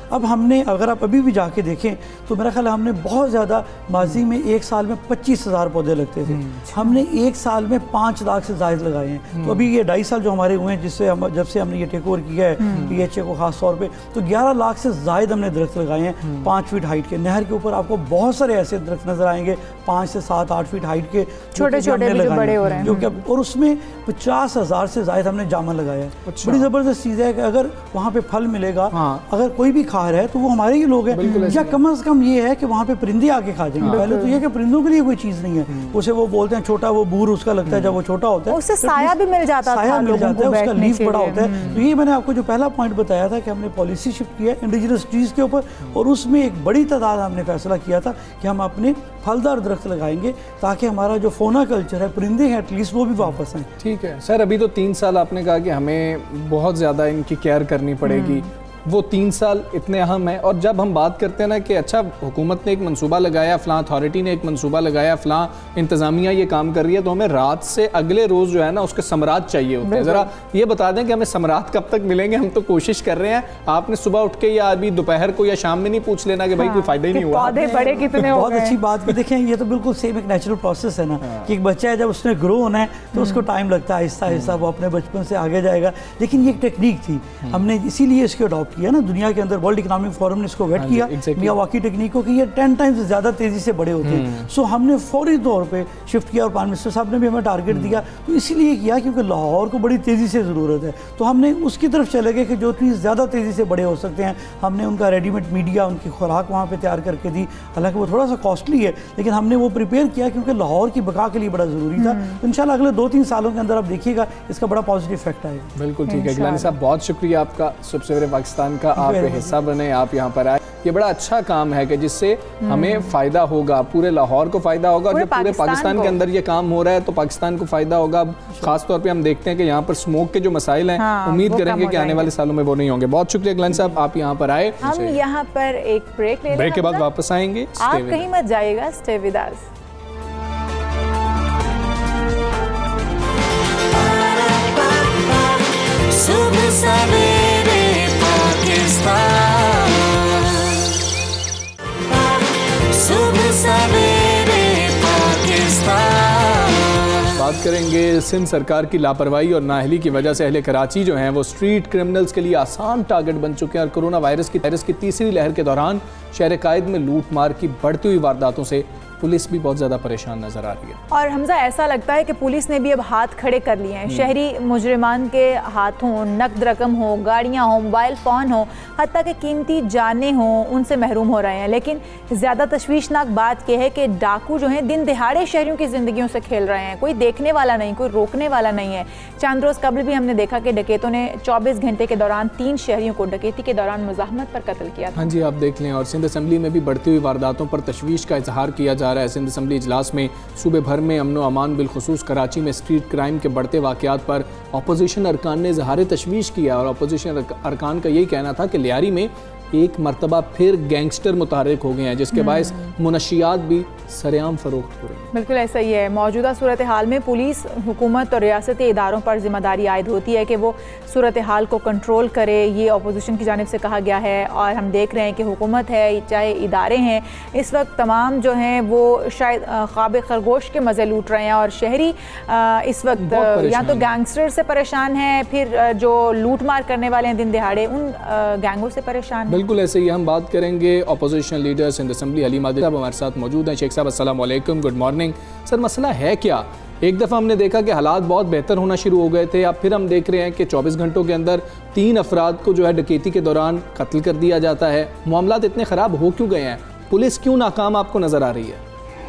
अब हमने अगर आप अभी भी जाके देखें तो मेरा ख्याल है हमने बहुत ज़्यादा माजी में एक साल में पच्चीस हज़ार पौधे लगते थे, हमने एक साल में पाँच लाख से ज़ायद लगाए हैं। तो अभी ये ढाई साल जो हमारे हुए हैं जिससे हम जब से हमने ये टेक ओवर किया है पी एच ए को खास तौर पे, तो ग्यारह लाख से ज़ायद हमने दरख्त लगाए हैं पाँच फीट हाइट के। नहर के ऊपर आपको बहुत सारे ऐसे दरख्त नजर आएंगे पाँच से सात आठ फीट हाइट के, छोटे छोटे जो बड़े हो रहे हैं, जो कि और उसमें पचास हज़ार से ज़ायद हमने जामुन लगाया है। बड़ी ज़बरदस्त चीज़ है कि अगर वहाँ पे फल मिलेगा, अगर कोई भी खा रहा है तो वो हमारे ही लोग हैं, या कम अज़ कम ये है कि वहाँ पे परिंदे आके खा जाएंगे। पहले तो ये कि परिंदों के लिए कोई चीज़ नहीं है, उसे वो बोलते हैं छोटा, वो बूर उसका लगता है जब वो छोटा होता है, उससे साया भी मिल जाता साया मिल जाता है, उसका लीफ बड़ा होता है। तो ये मैंने आपको जो पहला पॉइंट बताया था कि हमने पॉलिसी शिफ्ट किया इंडिजिनस ट्रीज के ऊपर, और उसमें एक बड़ी तादाद हमने फैसला किया था कि हम अपने फलदार दरख्त लगाएंगे ताकि हमारा जो फोना कल्चर है, परिंदे हैं एटलीस्ट वो भी वापस आए। ठीक है सर, अभी तो तीन साल आपने कहा कि हमें बहुत ज़्यादा इनकी केयर करनी पड़ेगी, वो तीन साल इतने अहम है। और जब हम बात करते हैं ना कि अच्छा हुकूमत ने एक मंसूबा लगाया, फ़लाँ अथॉरिटी ने एक मंसूबा लगाया, फ़लाँ इंतज़ामिया ये काम कर रही है, तो हमें रात से अगले रोज़ जो है ना उसके समरात चाहिए होते हैं। ज़रा ये बता दें कि हमें समरात कब तक मिलेंगे? हम तो कोशिश कर रहे हैं, आपने सुबह उठ के या अभी दोपहर को या शाम में नहीं पूछ लेना कि भाई कोई फ़ायदा ही नहीं हुआ, पौधे बड़े कितने। बहुत अच्छी बात की, देखें ये तो बिल्कुल सेम एक नेचुरल प्रोसेस है ना कि एक बच्चा है जब उसने ग्रो होना है तो उसको टाइम लगता है, आहिस्ता आहिस्ता वो अपने बचपन से आगे जाएगा। लेकिन ये एक टेक्निक थी, हमने इसीलिए इसको अडॉप्ट किया ना, दुनिया के अंदर वर्ल्ड इकोनॉमिक फोरम ने इसको वेट किया मियावाकी टेक्निक को कि ये टेन टाइम्स ज़्यादा तेज़ी से बड़े होते हैं। सो हमने फौरी तौर पे शिफ्ट किया और प्राइम मिनिस्टर साहब ने भी हमें टारगेट दिया, तो इसीलिए किया क्योंकि लाहौर को बड़ी तेज़ी से ज़रूरत है। तो हमने उसकी तरफ चले गए कि जो ट्रीज ज़्यादा तेज़ी से बड़े हो सकते हैं। हमने उनका रेडीमेड मीडिया, उनकी खुराक वहाँ पर तैयार करके दी, हालांकि वो थोड़ा सा कॉस्टली है लेकिन हमने वो प्रिपेयर किया क्योंकि लाहौर की बका के लिए बड़ा ज़रूरी था। तो इंशाल्लाह अगले दो तीन सालों के अंदर आप देखिएगा इसका बड़ा पॉजिटिव इफेक्ट आएगा। बिल्कुल ठीक है गिलानी साहब, बहुत शुक्रिया आपका, सुबह सवेरे पाकिस्तान का आप हिस्सा बने, आप यहाँ पर आए। ये बड़ा अच्छा काम है कि जिससे हमें फ़ायदा होगा, पूरे लाहौर को फ़ायदा होगा, जब पूरे पाकिस्तान के अंदर ये काम हो रहा है तो पाकिस्तान को फ़ायदा होगा। खास तौर पे हम देखते हैं कि यहाँ पर स्मोक के जो मसाइल हैं, हाँ, उम्मीद करेंगे कि आने वाले सालों में वो नहीं होंगे। बहुत शुक्रिया गिलानी साहब, आप यहाँ पर आए। हम यहाँ पर एक ब्रेक ले, ब्रेक के बाद वापस आएंगे, आप कहीं मत जाइएगा, स्टे विद अस। सुबह सवेरे पाकिस्तान, सुबह सवेरे पाकिस्तान। बात करेंगे सिंध सरकार की लापरवाही और नाअहली की वजह से अहले कराची जो हैं वो स्ट्रीट क्रिमिनल्स के लिए आसान टारगेट बन चुके हैं और कोरोना वायरस की वायरस की तीसरी लहर के दौरान शहर कायद में लूट मार की बढ़ती हुई वारदातों से पुलिस भी बहुत ज़्यादा परेशान नजर आ रही है। और हमजा ऐसा लगता है कि पुलिस ने भी अब हाथ खड़े कर लिए हैं। शहरी मुजरिमान के हाथों नकद रकम हो, गाड़ियां हो, मोबाइल फ़ोन हो, हत्ता कि कीमती जानें हों, उनसे महरूम हो रहे हैं। लेकिन ज़्यादा तशवीशनाक बात यह है कि डाकू जो हैं दिन दिहाड़े शहरियों की ज़िंदगियों से खेल रहे हैं। कोई देखने वाला नहीं, कोई रोकने वाला नहीं है। चंद रोज़ कबल भी हमने देखा कि डकैतों ने चौबीस घंटे के दौरान तीन शहरियों को डकैती के दौरान मुज़ाहमत पर कत्ल किया था। हाँ जी, आप देख लें। और सिंध असम्बली में भी बढ़ती हुई वारदातों पर तशवीश का इजहार किया जा रहा है। सिंध असम्बली इजलास में सूबे भर में अमन व अमान बिलखुसूस कराची में स्ट्रीट क्राइम के बढ़ते वाक़यात पर अपोजिशन अरकान ने इजहार तशवीश किया और अपोजिशन अरकान का यही कहना था कि लियारी में एक मरतबा फिर गैंगस्टर मुतहर्रिक हो गए हैं, जिसके बायस मुनशियात भी सरेआम फरोख्त हो रही हैं। बिल्कुल ऐसा ही है। मौजूदा सूरत हाल में पुलिस, हुकूमत और रियासती इदारों पर जिम्मेदारी आयद होती है कि वो सूरत हाल को कंट्रोल करे। ये अपोजिशन की जानिब से कहा गया है और हम देख रहे हैं कि हुकूमत है चाहे इदारे हैं, इस वक्त तमाम जो हैं वो शायद ख्वाब खरगोश के मज़े लूट रहे हैं और शहरी इस वक्त या तो गैंगस्टर से परेशान हैं, फिर जो लूट मार करने वाले हैं दिन दिहाड़े, उन गैंगों से परेशान हैं। बिल्कुल ऐसे ही हम बात करेंगे opposition leader Sindh assembly Haleem Adil साहब हमारे साथ मौजूद हैं। शेख साहब अस्सलाम वालेकुम, गुड मॉर्निंग। सर मसला है क्या? एक दफ़ा हमने देखा कि हालात बहुत बेहतर होना शुरू हो गए थे, अब फिर हम देख रहे हैं कि चौबीस घंटों के अंदर तीन अफराद को जो है डकैती के दौरान कत्ल कर दिया जाता है। मामलात इतने ख़राब हो क्यों गए हैं? पुलिस क्यों नाकाम आपको नज़र आ रही है?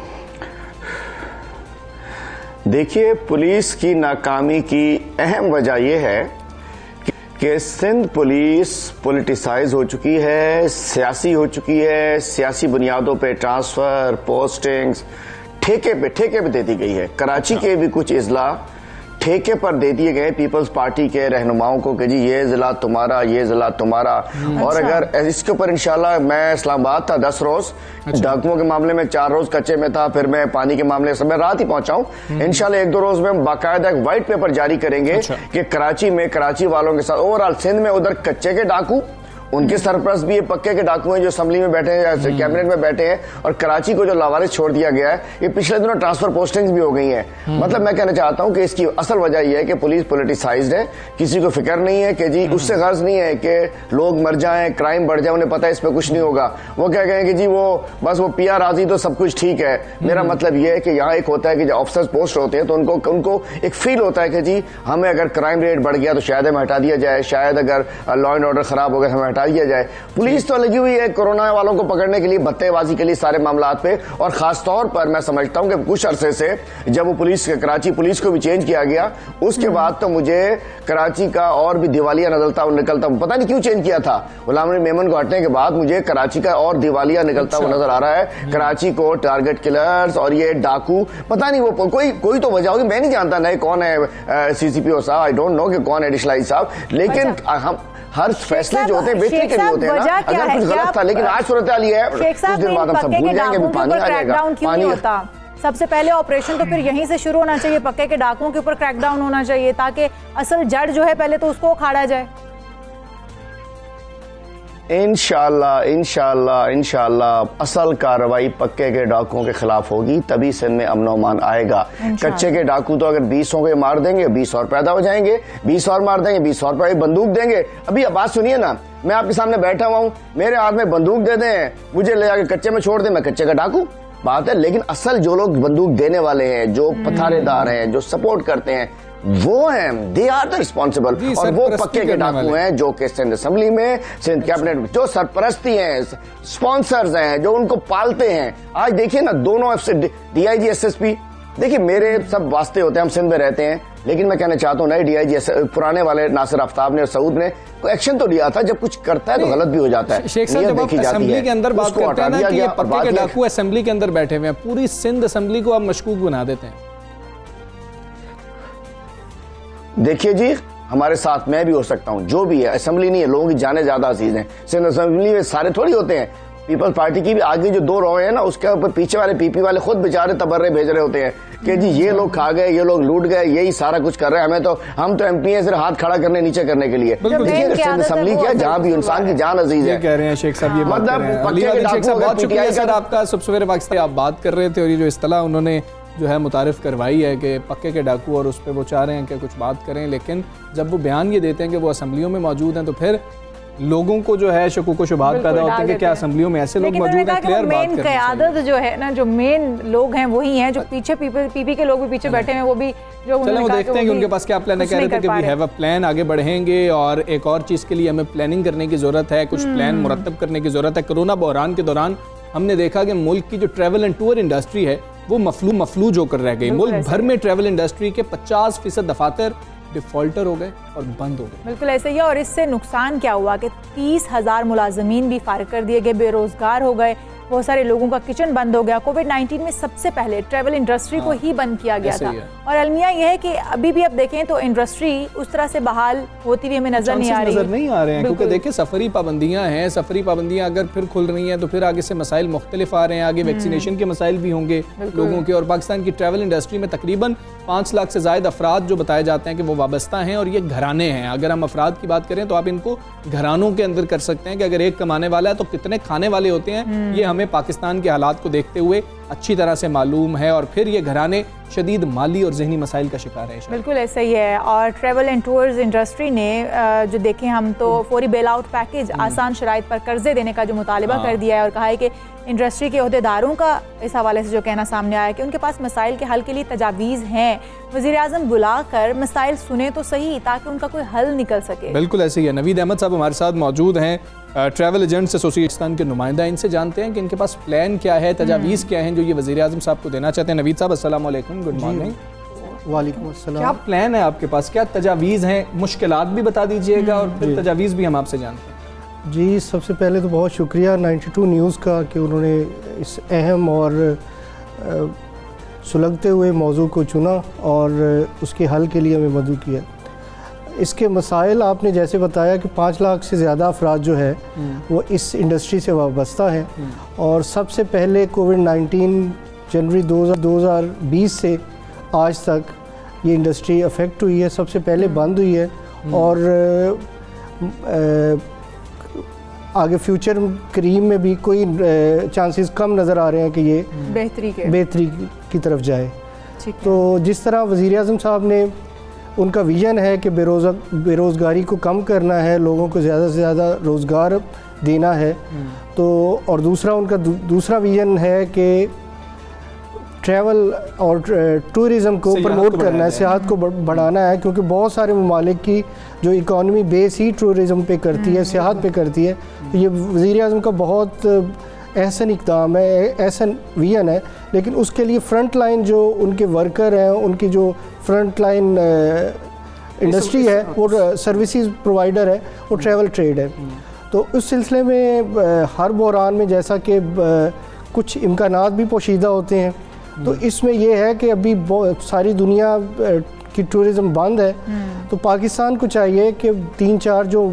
देखिए, पुलिस की नाकामी की अहम वजह यह है कि सिंध पुलिस पॉलिटिसाइज हो चुकी है, सियासी हो चुकी है, सियासी बुनियादों पे ट्रांसफ़र, पोस्टिंग्स ठेके पे ठेके पे दे दी गई है। कराची के भी कुछ इजला ठेके पर दे दिए गए पीपल्स पार्टी के रहनुमाओं को कि जी ये जिला तुम्हारा, ये जिला तुम्हारा। और अगर इसके ऊपर इंशाल्लाह, मैं इस्लामाबाद था दस रोज, डाकुओं के मामले में चार रोज कच्चे में था, फिर मैं पानी के मामले से मैं रात ही पहुंचा हूं। इंशाल्लाह एक दो रोज में हम बाकायदा एक व्हाइट पेपर जारी करेंगे कि कराची में कराची वालों के साथ ओवरऑल सिंध में उधर कच्चे के डाकू उनके सरपरस्त भी ये पक्के के डाकू हैं जो असेंबली में बैठे हैं, कैबिनेट में बैठे हैं, और कराची को जो लावारिस छोड़ दिया गया है, ये पिछले दिनों ट्रांसफर पोस्टिंग्स भी हो गई हैं। मतलब मैं कहना चाहता हूं कि इसकी असल वजह यह है कि पुलिस पॉलिटिसाइज्ड है, किसी को फिक्र नहीं है कि जी उससे गर्ज नहीं है कि लोग मर जाएं, क्राइम बढ़ जाए, उन्हें पता है इस पर कुछ नहीं होगा। वो क्या कहें कि जी वो बस वो पिया राजी तो सब कुछ ठीक है। मेरा मतलब यह है कि यहाँ एक होता है कि जब ऑफिसर्स पोस्ट होते हैं तो उनको उनको एक फील होता है कि जी हमें अगर क्राइम रेट बढ़ गया तो शायद हमें हटा दिया जाए, शायद अगर लॉ एंड ऑर्डर खराब हो गया हमें हटा दिया जाए। पुलिस तो लगी हुई है कोरोना वालों को पकड़ने के लिए, बत्तेबाजी के लिए सारे मामलात पे, और खासतौर पर मैं समझता हूं कि कुछ अरसे से जब वो पुलिस कराची पुलिस को भी चेंज किया गया उसके बाद तो मुझे कराची का और भी दिवालिया निकलता निकलता पता नहीं क्यों चेंज किया था। गुलाम नबी मेमन को हटने के बाद मुझे कराची का और दिवालिया निकलता हुआ नजर आ रहा है। कराची को टारगेट किलर्स और ये डाकू, पता नहीं वो कोई कोई तो वजह होगी, मैं नहीं जानता नहीं कौन है सीसीपीओ साहब, आई डोंट नो कि कौन है एडिशनल साहब, लेकिन हम हर फैसले जो होते हैं बेहतरी के लिए होते हैं ना। अगर कुछ गलत था लेकिन आज सूरत हाल है, कुछ दिन बाद हम सब भूल जाएंगे, पानी आ जाएगा। पानी होता सबसे पहले ऑपरेशन तो फिर यहीं से शुरू होना चाहिए, पक्के के डाकुओं के ऊपर क्रैकडाउन होना चाहिए ताकि असल जड़ जो है पहले तो उसको उखाड़ा जाए। इंशाअल्लाह इंशाअल्लाह इंशाअल्लाह असल कार्रवाई पक्के के डाकुओं के खिलाफ होगी, तभी सिंध में अमन अमान आएगा। कच्चे के डाकू तो अगर बीस के मार देंगे बीस और पैदा हो जाएंगे, बीस और मार देंगे बीस और पर बंदूक देंगे। अभी अब बात सुनिए ना, मैं आपके सामने बैठा हुआ हूँ, मेरे हाथ में बंदूक दे दें, मुझे ले जाकर कच्चे में छोड़ दें, मैं कच्चे का डाकू बात है। लेकिन असल जो लोग बंदूक देने वाले हैं, जो पथारेदार हैं, जो सपोर्ट करते हैं, वो हैं, दे आर द रिस्पॉन्सिबल। और वो पक्के के डाकू हैं जो कि सिंध असेंबली में, सिंध कैबिनेट में जो सरपरस्ती हैं, स्पॉन्सर्स हैं, जो उनको पालते हैं। आज देखिए ना दोनों डीआईजी एसएसपी, देखिए मेरे सब वास्ते होते हैं, हम सिंध में रहते हैं, लेकिन मैं कहना चाहता हूँ नए डीआईजी पुराने वाले नासिर आफ्ताब ने और सऊद ने कोई एक्शन तो लिया था। जब कुछ करता है तो गलत भी हो जाता है। शेख साहब जब आप असेंबली के अंदर बात करते हैं ना कि ये पक्के के डाकू असेंबली के अंदर बैठे हुए हैं, पूरी सिंध असेंबली को आप मशकूक बना देते हैं। देखिए जी हमारे साथ मैं भी हो सकता हूं, जो भी है, असेंबली नहीं है, लोगों की जाने ज्यादा अजीज हैं। सिंध असेंबली में सारे थोड़ी होते हैं। पीपल्स पार्टी की भी आगे जो दो रो हैं ना, उसके ऊपर पीछे वाले पीपी वाले खुद बेचारे तबर्रे भेज रहे होते हैं कि जी ये लोग खा गए, ये लोग लूट गए, यही सारा कुछ कर रहे हैं, हमें तो हम तो एमपी हैं सिर्फ हाथ खड़ा करने नीचे करने के लिए। देखिए सिंध असेंबली क्या, जहाँ भी इंसान की जान अजीज है। कह रहे हैं शेख साहब, ये मतलब बहुत शुक्रिया सर आपका। सवेरे वक्त आप बात कर रहे थे और ये जो इस्तिलाह उन्होंने जो है मुतारिफ करवाई है कि पक्के के डाकू, और उस पर वो चाह रहे हैं कि कुछ बात करें, लेकिन जब वो बयान ये देते हैं कि वो असेंबलियों में मौजूद हैं तो फिर लोगों को जो है शकूक व शुबहात पैदा होते हैं कि क्या असेंबलियों में ऐसे लोग मौजूद हैं। क्लियर बात करनी चाहिए। क़यादत जो है ना, जो मेन लोग हैं वही हैं, जो पीछे पीपी के लोग भी पीछे बैठे हैं, वो भी जो चलें वो देखते हैं कि उनके पास क्या प्लान है। कह रहे थे कि वी हैव अ प्लान, आगे बढ़ेंगे और एक और चीज़ के लिए हमें प्लानिंग करने की ज़रूरत है, कुछ प्लान मुरतब करने की ज़रूरत है। कोरोना बहरान के दौरान हमने देखा कि मुल्क की जो ट्रैवल एंड टूर इंडस्ट्री है वो मफलू मफलूज होकर रह गई। मुल्क भर में ट्रैवल इंडस्ट्री के पचास फीसद दफातर डिफॉल्टर हो गए और बंद हो गए। बिल्कुल ऐसे ही है। और इससे नुकसान क्या हुआ कि तीस हजार मुलाजमीन भी फारिग कर दिए गए, बेरोजगार हो गए, बहुत सारे लोगों का किचन बंद हो गया। कोविड नाइन्टीन में सबसे पहले ट्रैवल इंडस्ट्री हाँ, को ही बंद किया गया था। और अलमिया यह है कि अभी भी अब देखें तो इंडस्ट्री उस तरह से बहाल होती हुई हमें नजर नहीं आ रही नजर नहीं आ रहे हैं, क्योंकि देखिए सफरी पाबंदियां हैं, सफरी पाबंदियां अगर फिर खुल रही हैं तो फिर आगे से मसाइल मुख्तलिफ आ रहे हैं, आगे वैक्सीनेशन के मसाइल भी होंगे लोगों के। और पाकिस्तान की ट्रैवल इंडस्ट्री में तकरीबन पाँच लाख से ज़ायद अफराद जो बताए जाते हैं कि वो वाबस्ता हैं, और ये घराने हैं। अगर हम अफराद की बात करें तो आप इनको घरानों के अंदर कर सकते हैं कि अगर एक कमाने वाला है तो कितने खाने वाले होते हैं, ये हमें पाकिस्तान के हालात को देखते हुए अच्छी तरह से मालूम है। और फिर ये घराने शदीद माली और जहनी मसाइल का शिकार है। बिल्कुल ऐसा ही है। और ट्रैवल एंड टूर्स इंडस्ट्री ने जो देखें हम तो फौरी बेल आउट पैकेज, आसान शराइत पर कर्जे देने का जो मुतालिबा कर दिया है, और कहा है कि इंडस्ट्री के अहदेदारों का इस हवाले से जो कहना सामने आया कि उनके पास मसाइल के हल के लिए तजावीज़ हैं, वज़ीर आज़म बुलाकर मसाइल सुने तो सही ताकि उनका कोई हल निकल सके। बिल्कुल ऐसे ही है। नवीद अहमद साहब हमारे साथ मौजूद हैं, ट्रैवल एजेंट्स एसोसिएशन के नुमाइंदा। इनसे जानते हैं कि इनके पास प्लान क्या है, तजावीज़ क्या हैं जो ये वज़ीर आज़म साहब को देना चाहते हैं। नवीद साहब अस्सलाम वालेकुम, गुड मॉर्निंग। वालेकुम अस्सलाम। क्या प्लान है आपके पास, क्या तजावीज़ हैं, मुश्किलात भी बता दीजिएगा और फिर तजावीज़ भी हम आपसे जानते हैं। जी सबसे पहले तो बहुत शुक्रिया नाइन्टी टू न्यूज़ का कि उन्होंने इस अहम और सुलगते हुए मौजू को चुना और उसके हल के लिए हमें मदद किया। इसके मसाइल आपने जैसे बताया कि पाँच लाख से ज़्यादा अफराद जो है वो इस इंडस्ट्री से वाबस्ता हैं, और सबसे पहले कोविड नाइन्टीन जनवरी दो हज़ार बीस से आज तक ये इंडस्ट्री अफेक्ट हुई है, सबसे पहले बंद हुई है। और आगे फ्यूचर करीब में भी कोई चांसेस कम नज़र आ रहे हैं कि ये बेहतरी के बेहतरी की तरफ जाए। तो जिस तरह वज़ीर आज़म साहब ने उनका विज़न है कि बेरोज़ बेरोज़गारी को कम करना है, लोगों को ज़्यादा से ज़्यादा रोज़गार देना है, तो और दूसरा उनका दू, दूसरा विज़न है कि ट्रैवल और टूरिज़म को प्रमोट करना है, सियाहत को बढ़ाना है, क्योंकि बहुत सारे ममालिक की जो इकॉनमी बेस ही टूरिज़म पे करती है, सियाहत पे करती है। तो ये वज़ीर आज़म का बहुत एहसन इक़दाम है, एहसन विज़न है, लेकिन उसके लिए फ्रंट लाइन जो उनके वर्कर हैं, उनकी जो फ्रंट लाइन इंडस्ट्री है, वो सर्विसेज प्रोवाइडर है, वो ट्रैवल ट्रेड है। तो उस सिलसिले में हर बहरान में जैसा कि कुछ इम्कानात भी पोशीदा होते हैं, तो इसमें यह है कि अभी सारी दुनिया की टूरिज़म बंद है, तो पाकिस्तान को चाहिए कि तीन चार जो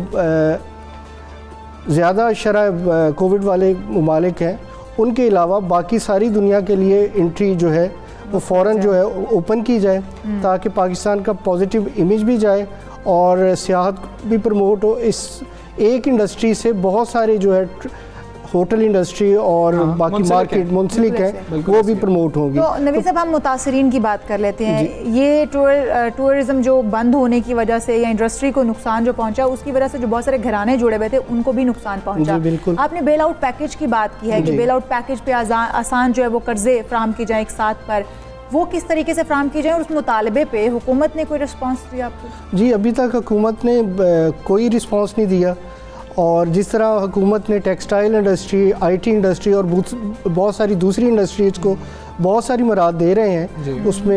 ज़्यादा शरह कोविड वाले ममालिक हैं, उनके अलावा बाकी सारी दुनिया के लिए एंट्री जो है वो फ़ौरन जो है ओपन की जाए, ताकि पाकिस्तान का पॉजिटिव इमेज भी जाए और सियाहत भी प्रमोट हो। इस एक इंडस्ट्री से बहुत सारे जो है होटल इंडस्ट्री और हाँ, बाकी मार्केट मुंसलिक है, वो भी प्रमोट होंगी। तो नवीद साहब, हम मुतासरीन की बात कर लेते हैं। ये टूर टूरिज़्म जो बंद होने की वजह से या इंडस्ट्री को नुकसान जो पहुंचा, उसकी वजह से जो बहुत सारे घराने जुड़े हुए थे उनको भी नुकसान पहुंचा। बिल्कुल। आपने बेल आउट पैकेज की बात की है कि बेल आउट पैकेज पे आसान जो है वो कर्जे फ्राहम की जाए एक साथ पर, वो किस तरीके से फ्राहम की जाए और उस मुतालबे पे हुकूमत ने कोई रिस्पॉन्स दिया आपको? जी, अभी तक हुकूमत ने कोई रिस्पॉन्स नहीं दिया। और जिस तरह हुकूमत ने टेक्सटाइल इंडस्ट्री, आईटी इंडस्ट्री और बहुत सारी दूसरी इंडस्ट्रीज़ को बहुत सारी मराद दे रहे हैं, उसमें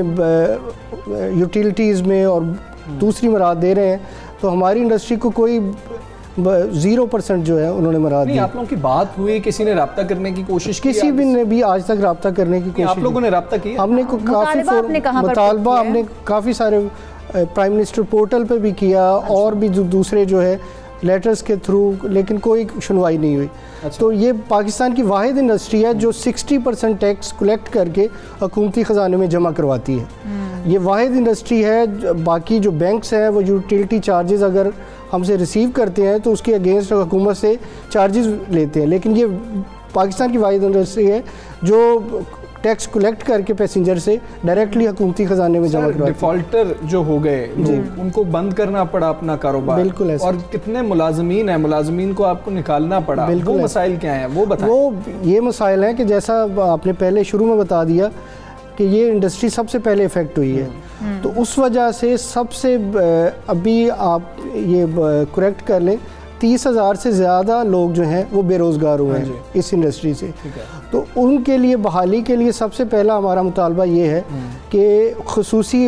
यूटिलिटीज़ में और दूसरी मराद दे रहे हैं, तो हमारी इंडस्ट्री को कोई ज़ीरो परसेंट जो है उन्होंने मराद दी। आप लोगों की बात हुई, किसी ने रब्ता करने की कोशिश की? किसी भी ने भी आज तक रब्ता करने की कोशिश? आप लोगों ने रब्ता किया? हमने काफ़ी मुतालबा हमने काफ़ी सारे प्राइम मिनिस्टर पोर्टल पर भी किया और भी दूसरे जो है लेटर्स के थ्रू, लेकिन कोई सुनवाई नहीं हुई। अच्छा। तो ये पाकिस्तान की वाहिद इंडस्ट्री है जो साठ परसेंट टैक्स कलेक्ट करके हुकूमती ख़जाने में जमा करवाती है। ये वाहिद इंडस्ट्री है। बाकी जो बैंक्स हैं वो यूटिलिटी चार्जेस अगर हमसे रिसीव करते हैं तो उसके अगेंस्ट हुकूमत से चार्जेस लेते हैं, लेकिन ये पाकिस्तान की वाहिद इंडस्ट्री है जो टैक्स कलेक्ट करके पैसेंजर से डायरेक्टली हुकूमती खजाने में जमा करवाते हैं। डिफॉल्टर जो हो गए उनको बंद करना पड़ा अपना कारोबार। बिल्कुल ऐसा। और कितने मुलाजमीन हैं, मुलाजमीन को आपको निकालना पड़ा। वो मसाइल क्या हैं वो बताएं। वो ये मसाइल हैं कि जैसा आपने पहले शुरू में बता दिया कि ये इंडस्ट्री सबसे पहले इफेक्ट हुई है, तो उस वजह से सबसे अभी आप ये करेक्ट कर लें, तीस हज़ार से ज़्यादा लोग जो हैं वो बेरोज़गार हुए हैं इस इंडस्ट्री से। तो उनके लिए बहाली के लिए सबसे पहला हमारा मुतालबा ये है कि खुसूसी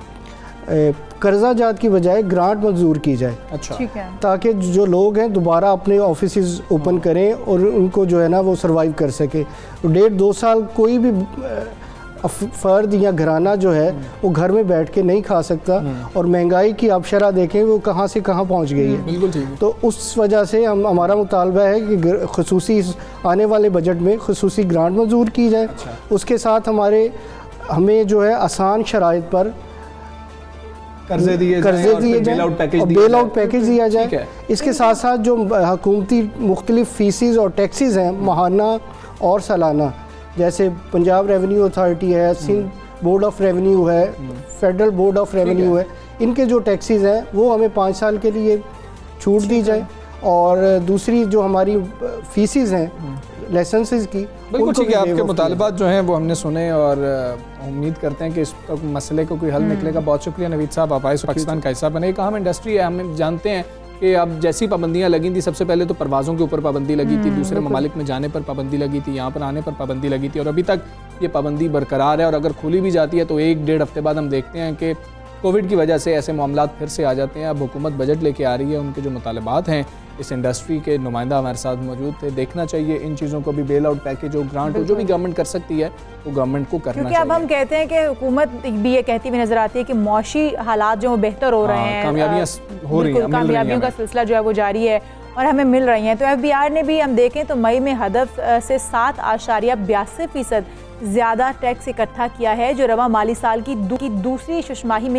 कर्जा जात की बजाय ग्रांट मंजूर की जाए। अच्छा। ताकि जो लोग हैं दोबारा अपने ऑफिसेज ओपन करें और उनको जो है ना वो सर्वाइव कर सके। डेढ़ दो साल कोई भी फ़र्द या घराना जो है वो घर में बैठ के नहीं खा सकता, और महंगाई की आप शरह देखें वो कहाँ से कहाँ पहुँच गई है। बिल्कुल ठीक है। तो उस वजह से हम हमारा मुतालबा है कि खुसूसी आने वाले बजट में खुसूसी ग्रांट मंजूर की जाए। अच्छा। उसके साथ हमारे हमें जो है आसान शराइत पर कर्जे दिए कर्जे दिए जाए और बेल आउट पैकेज दिया जाए। इसके साथ साथ जो हुकूमती मुख्तलिफ फीसिस और टैक्सेस हैं माहाना और सालाना, जैसे पंजाब रेवेन्यू अथॉरिटी है, सिंध बोर्ड ऑफ रेवेन्यू है, फेडरल बोर्ड ऑफ रेवेन्यू है, इनके जो टैक्सेस हैं वो हमें पाँच साल के लिए छूट दी जाए। और दूसरी जो हमारी फीसिस हैं लाइसेंसेस की, बिल्कुल ठीक है। आपके मुतालबात जो हैं वो हमने सुने और उम्मीद करते हैं कि इस मसले को कोई हल निकलेगा। बहुत शुक्रिया नवीद साहब, आप आए पाकिस्तान का हिस्सा बने। एक अहम इंडस्ट्री है, हम जानते हैं कि अब जैसी पाबंदियां लगी थी, सबसे पहले तो परवाज़ों के ऊपर पाबंदी लगी थी, दूसरे ममालिक में जाने पर पाबंदी लगी थी, यहाँ पर आने पर पाबंदी लगी थी, और अभी तक ये पाबंदी बरकरार है। और अगर खुली भी जाती है तो एक डेढ़ हफ्ते बाद हम देखते हैं कि कोविड की वजह से ऐसे मामलात फिर से आ जाते हैं। अब हुकूमत बजट लेके आ रही है, उनके जो मुतालबात हैं, इस इंडस्ट्री के नुमाइंदा हमारे साथ मौजूद थे। देखना चाहिए इन चीज़ों को भी, बेल आउट पैकेज हो, ग्रांट हो, जो भी गवर्नमेंट कर सकती है वो गवर्नमेंट को करना क्योंकि चाहिए। अब हम कहते हैं कि हुकूमत भी ये कहती हुई नजर आती है कि मौशी हालात जो बेहतर हो रहे हैं, कामयाबियां हो रही हैं, कामयाबियों का सिलसिला जो है वो जारी है और हमें मिल रही हैं। तो एफ बी आर ने भी हम देखें तो मई में हदफ से सात आशारिया बयासी फीसद ज़्यादा टैक्स इकट्ठा किया है, जो रवा माली साल की, दू, की दूसरी शुमाही में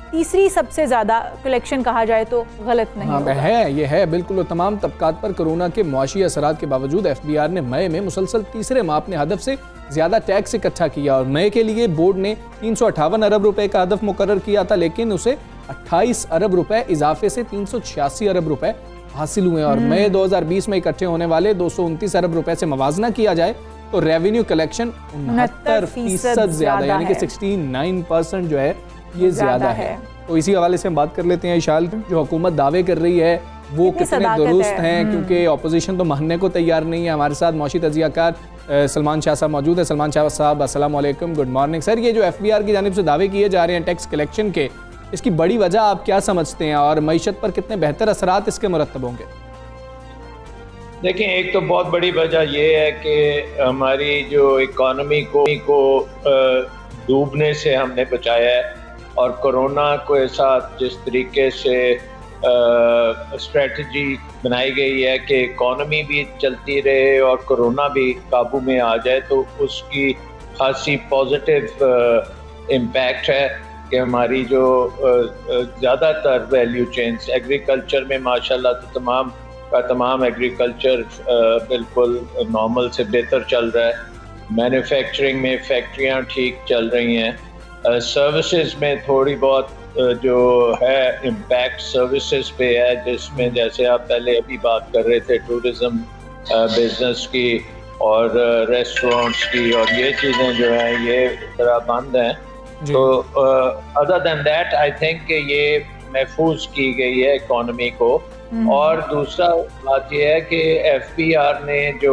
तीसरी सबसे ज़्यादा कलेक्शन कहा जाए तो गलत नहीं हाँ, होगा। है ये है बिल्कुल। तमाम तबकात पर कोरोना के मुआशी असरात के बावजूद एफ बी आर ने मई में मुसलसल तीसरे माह अपने हदफ से ज़्यादा टैक्स इकट्ठा किया और मई के लिए बोर्ड ने तीन सौ अट्ठावन अरब रुपए का हदफ मुकर्रर किया था, लेकिन उसे अट्ठाईस अरब रुपए इजाफे से तीन सौ छियासी अरब रुपए हासिल हुए और मई दो हज़ार बीस में इकट्ठे होने वाले दो सौ उनतीस अरब रुपए से मवाजना किया जाए तो रेवेन्यू कलेक्शन उनहत्तर फीसद ज्यादा यानी कि उनहत्तर परसेंट जो है ये ज्यादा है, है। तो इसी हवाले से हम बात कर लेते हैं इशाल, जो हुकूमत दावे कर रही है वो कितने दुरुस्त हैं, क्योंकि ऑपोजिशन तो मानने को तैयार नहीं है। हमारे साथ मौशी तजियाकार सलमान शाह साहब मौजूद है। सलमान शाह साहब अस्सलाम वालेकुम, गुड मॉर्निंग। सर, ये जो एफ बी आर की जानिब से दावे किए जा रहे हैं टैक्स कलेक्शन के, इसकी बड़ी वजह आप क्या समझते हैं और मईशत पर कितने बेहतर असरात इसके मुरत्तब होंगे? देखिए, एक तो बहुत बड़ी वजह यह है कि हमारी जो इकॉनमी को, को डूबने से हमने बचाया है और कोरोना के साथ जिस तरीके से स्ट्रेटजी बनाई गई है कि इकॉनमी भी चलती रहे और कोरोना भी काबू में आ जाए, तो उसकी खासी पॉजिटिव इम्पैक्ट है कि हमारी जो ज़्यादातर वैल्यू चेन्स एग्रीकल्चर में माशाल्लाह तो तमाम का तमाम एग्रीकल्चर बिल्कुल नॉर्मल से बेहतर चल रहा है। मैन्युफैक्चरिंग में फैक्ट्रियां ठीक चल रही हैं। सर्विसेज uh, में थोड़ी बहुत uh, जो है इम्पैक्ट सर्विसेज पे है, जिसमें जैसे आप पहले अभी बात कर रहे थे टूरिज़्म बिजनेस uh, की और रेस्टोरेंट्स uh, की, और ये चीज़ें जो हैं ये तरह बंद हैं। तो other than that I think कि ये महफूज की गई है इकॉनमी को। और दूसरा बात यह है कि एफ बी आर ने जो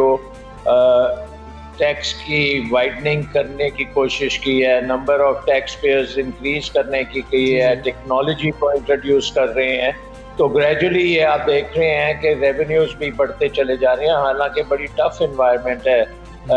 टैक्स की वाइडनिंग करने की कोशिश की है, number of tax payers increase करने की की है, टेक्नोलॉजी को इंट्रोड्यूस कर रहे हैं, तो ग्रेजुअली ये आप देख रहे हैं कि रेवेन्यूज भी बढ़ते चले जा रहे हैं। हालांकि बड़ी टफ इन्वायरमेंट है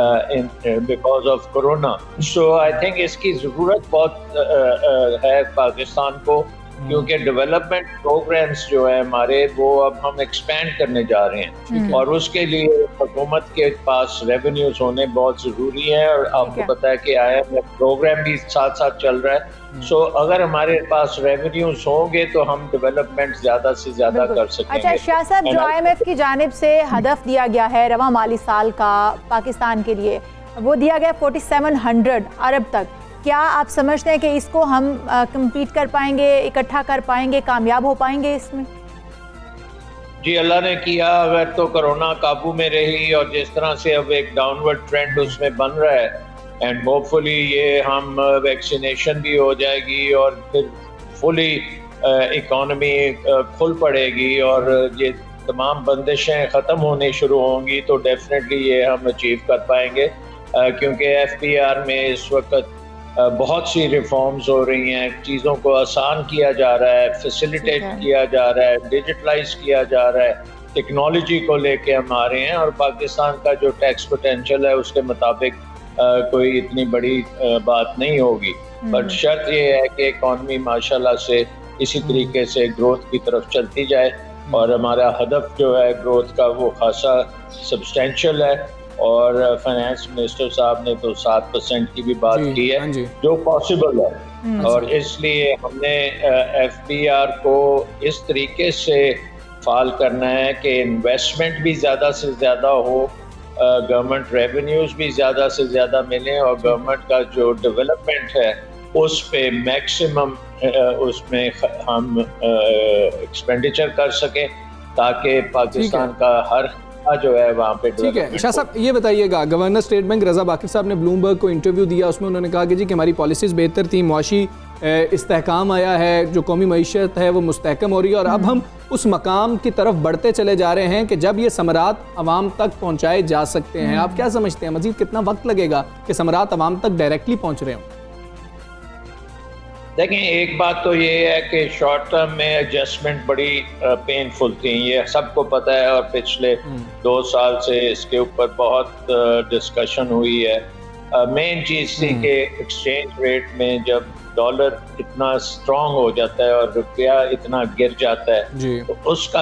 because of corona. So I think इसकी ज़रूरत बहुत uh, uh, है पाकिस्तान को, क्योंकि डेवलपमेंट प्रोग्राम्स जो है हमारे वो अब हम एक्सपेंड करने जा रहे हैं और उसके लिए हुकूमत के पास रेवेन्यूज होने बहुत ज़रूरी है। और आपको पता है कि आई एम एफ प्रोग्राम भी साथ साथ चल रहा है। सो so, अगर हमारे पास रेवेन्यूज होंगे तो हम डेवलपमेंट ज़्यादा से ज़्यादा कर सकेंगे। अच्छा शाह साहब, जो आई एम एफ की जानिब से हदफ दिया गया है रवा माली साल का पाकिस्तान के लिए, वो दिया गया फोर्टी सेवन हंड्रेड अरब तक, क्या आप समझते हैं कि इसको हम कंप्लीट कर पाएंगे, इकट्ठा कर पाएंगे, कामयाब हो पाएंगे इसमें? जी, अल्लाह ने किया। अगर तो कोरोना काबू में रही और जिस तरह से अब एक डाउनवर्ड ट्रेंड उसमें बन रहा है, एंड होपफुली ये हम वैक्सीनेशन भी हो जाएगी और फिर फुली इकॉनमी खुल पड़ेगी और ये तमाम बंदिशें ख़त्म होने शुरू होंगी, तो डेफिनेटली ये हम अचीव कर पाएंगे। क्योंकि एफ बी आर में इस वक्त बहुत सी रिफॉर्म्स हो रही हैं, चीज़ों को आसान किया जा रहा है, फैसिलिटेट किया जा रहा है, डिजिटलाइज किया जा रहा है, टेक्नोलॉजी को लेके हम आ रहे हैं और पाकिस्तान का जो टैक्स पोटेंशियल है उसके मुताबिक कोई इतनी बड़ी आ, बात नहीं होगी। बट शर्त ये है कि इकॉनमी माशाल्लाह से इसी तरीके से ग्रोथ की तरफ चलती जाए और हमारा हदफ जो है ग्रोथ का वो खासा सब्सटेंशियल है। और फाइनेंस मिनिस्टर साहब ने तो सात परसेंट की भी बात की है जो पॉसिबल है, और इसलिए हमने एफ बी आर को इस तरीके से फाल करना है कि इन्वेस्टमेंट भी ज़्यादा से ज़्यादा हो, गवर्नमेंट रेवेन्यूज़ भी ज़्यादा से ज़्यादा मिलें और गवर्नमेंट का जो डेवलपमेंट है उस पे मैक्सिमम उसमें हम एक्सपेंडिचर कर सकें ताकि पाकिस्तान का हर जो है वहाँ पे। ठीक है शाह साहब, ये बताइएगा, governor State Bank Raza Baqir साहब ने ब्लूमबर्ग को इंटरव्यू दिया, उसमें उन्होंने कहा कि जी कि हमारी पॉलिसीज़ बेहतर थी, मुआशी इस्तेहकाम आया है, जो कौमी मईशत है वो मुस्तहकम हो रही है और अब हम उस मकाम की तरफ बढ़ते चले जा रहे हैं कि जब ये समरात अवाम तक पहुँचाए जा सकते हैं। आप क्या समझते हैं मजीद कितना वक्त लगेगा कि समरात अवाम तक डायरेक्टली पहुँच रहे हों? देखें, एक बात तो ये है कि शॉर्ट टर्म में एडजस्टमेंट बड़ी पेनफुल थी, ये सबको पता है और पिछले दो साल से इसके ऊपर बहुत डिस्कशन हुई है। मेन चीज़ थी कि एक्सचेंज रेट में जब डॉलर इतना स्ट्रॉन्ग हो जाता है और रुपया इतना गिर जाता है तो उसका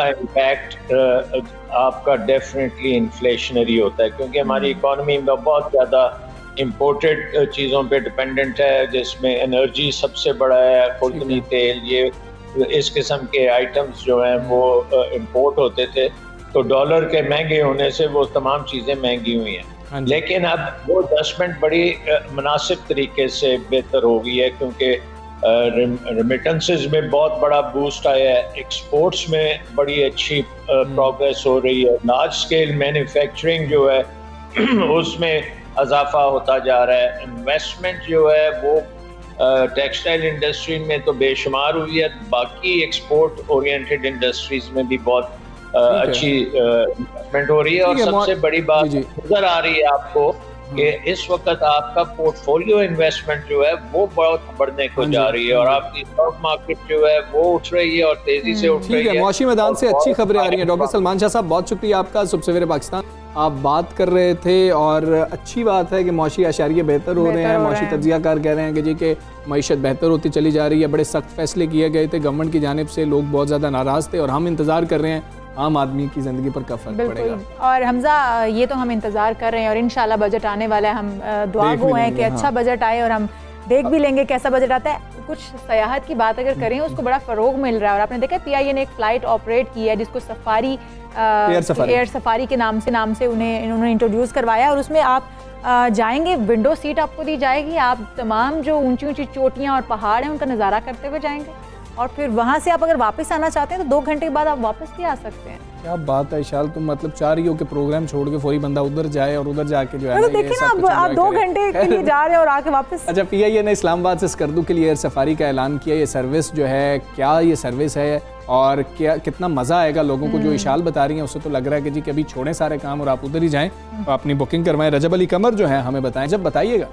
इम्पैक्ट आपका डेफिनेटली इन्फ्लेशनरी होता है, क्योंकि हमारी इकॉनमी में बहुत ज़्यादा इम्पोर्टेड चीज़ों पे डिपेंडेंट है, जिसमें एनर्जी सबसे बड़ा है, खुर्दनी तेल, ये इस किस्म के आइटम्स जो हैं वो इम्पोर्ट होते थे, तो डॉलर के महंगे होने से वो तमाम चीज़ें महंगी हुई हैं। लेकिन अब वो एडजस्टमेंट बड़ी मुनासिब तरीके से बेहतर हो गई है, क्योंकि रेमिटेंसेस में बहुत बड़ा बूस्ट आया है, एक्सपोर्ट्स में बड़ी अच्छी प्रोग्रेस हो रही है, लार्ज स्केल मैन्युफैक्चरिंग जो है उसमें इजाफा होता जा रहा है, इन्वेस्टमेंट जो है वो टेक्सटाइल इंडस्ट्री में तो बेशुमार हुई है, बाकी एक्सपोर्ट ओरिएंटेड इंडस्ट्रीज में भी बहुत अच्छी इन्वेस्टमेंट हो रही है। और सबसे बड़ी बात नजर आ रही है आपको कि इस वक्त आपका पोर्टफोलियो इन्वेस्टमेंट जो है वो बहुत बढ़ने को जा रही है और आपकी स्टॉक मार्केट जो है वो उठ रही है और तेजी से उठ रही है। मौशी मैदान से अच्छी खबरें आ रही हैं। डॉक्टर सलमान शाह साहब, बहुत शुक्रिया आपका। सुबह सवेरे पाकिस्तान आप बात कर रहे थे और अच्छी बात है कि मौशी आशारिये बेहतर हो रहे हैं। मौशी तज्जियाकार कह रहे हैं कि जी के मईशत बेहतर होती चली जा रही है। बड़े सख्त फैसले किए गए थे गवर्नमेंट की जानिब से, लोग बहुत ज़्यादा नाराज़ थे और हम इंतज़ार कर रहे हैं आम आदमी की ज़िंदगी पर क्या फ़र्क पड़ेगा। और हमजा, ये तो हम इंतज़ार कर रहे हैं और इंशाल्लाह बजट आने वाला है। हम दुआ गो हैं कि अच्छा बजट आए और हम देख भी लेंगे कैसा बजट आता है। कुछ सयाहत की बात अगर करें, उसको बड़ा फ़रोग मिल रहा है और आपने देखा पी आई ए ने एक फ़्लाइट ऑपरेट की है जिसको Safari Air Safari Air Safari के नाम से नाम से उन्हें इन्होंने इंट्रोड्यूस करवाया और उसमें आप आ, जाएंगे, विंडो सीट आपको दी जाएगी, आप तमाम जो ऊंची ऊंची चोटियां और पहाड़ हैं उनका नज़ारा करते हुए जाएंगे और फिर वहाँ से आप अगर वापस आना चाहते हैं तो दो घंटे के बाद आप वापस भी आ सकते हैं। क्या बात है इशाल, तुम मतलब चाह रही हो कि प्रोग्राम छोड़ के फौरी बंदा उधर जाए और उधर जाके जो है तो देखिए ना, आप, आप दो घंटे के लिए जा रहे हैं और आके वापस। अच्छा, पी आई ए ने इस्लामाबाद से स्कर्दू के लिए एयर सफारी का ऐलान किया। ये सर्विस जो है, क्या ये सर्विस है और क्या कितना मज़ा आएगा लोगों को? जो इशाल बता रही हैं उससे तो लग रहा है कि जी कि अभी छोड़ें सारे काम और आप उधर ही जाएँ और अपनी बुकिंग करवाएं। रजब अली कमर जो है हमें बताएं, जब बताइएगा।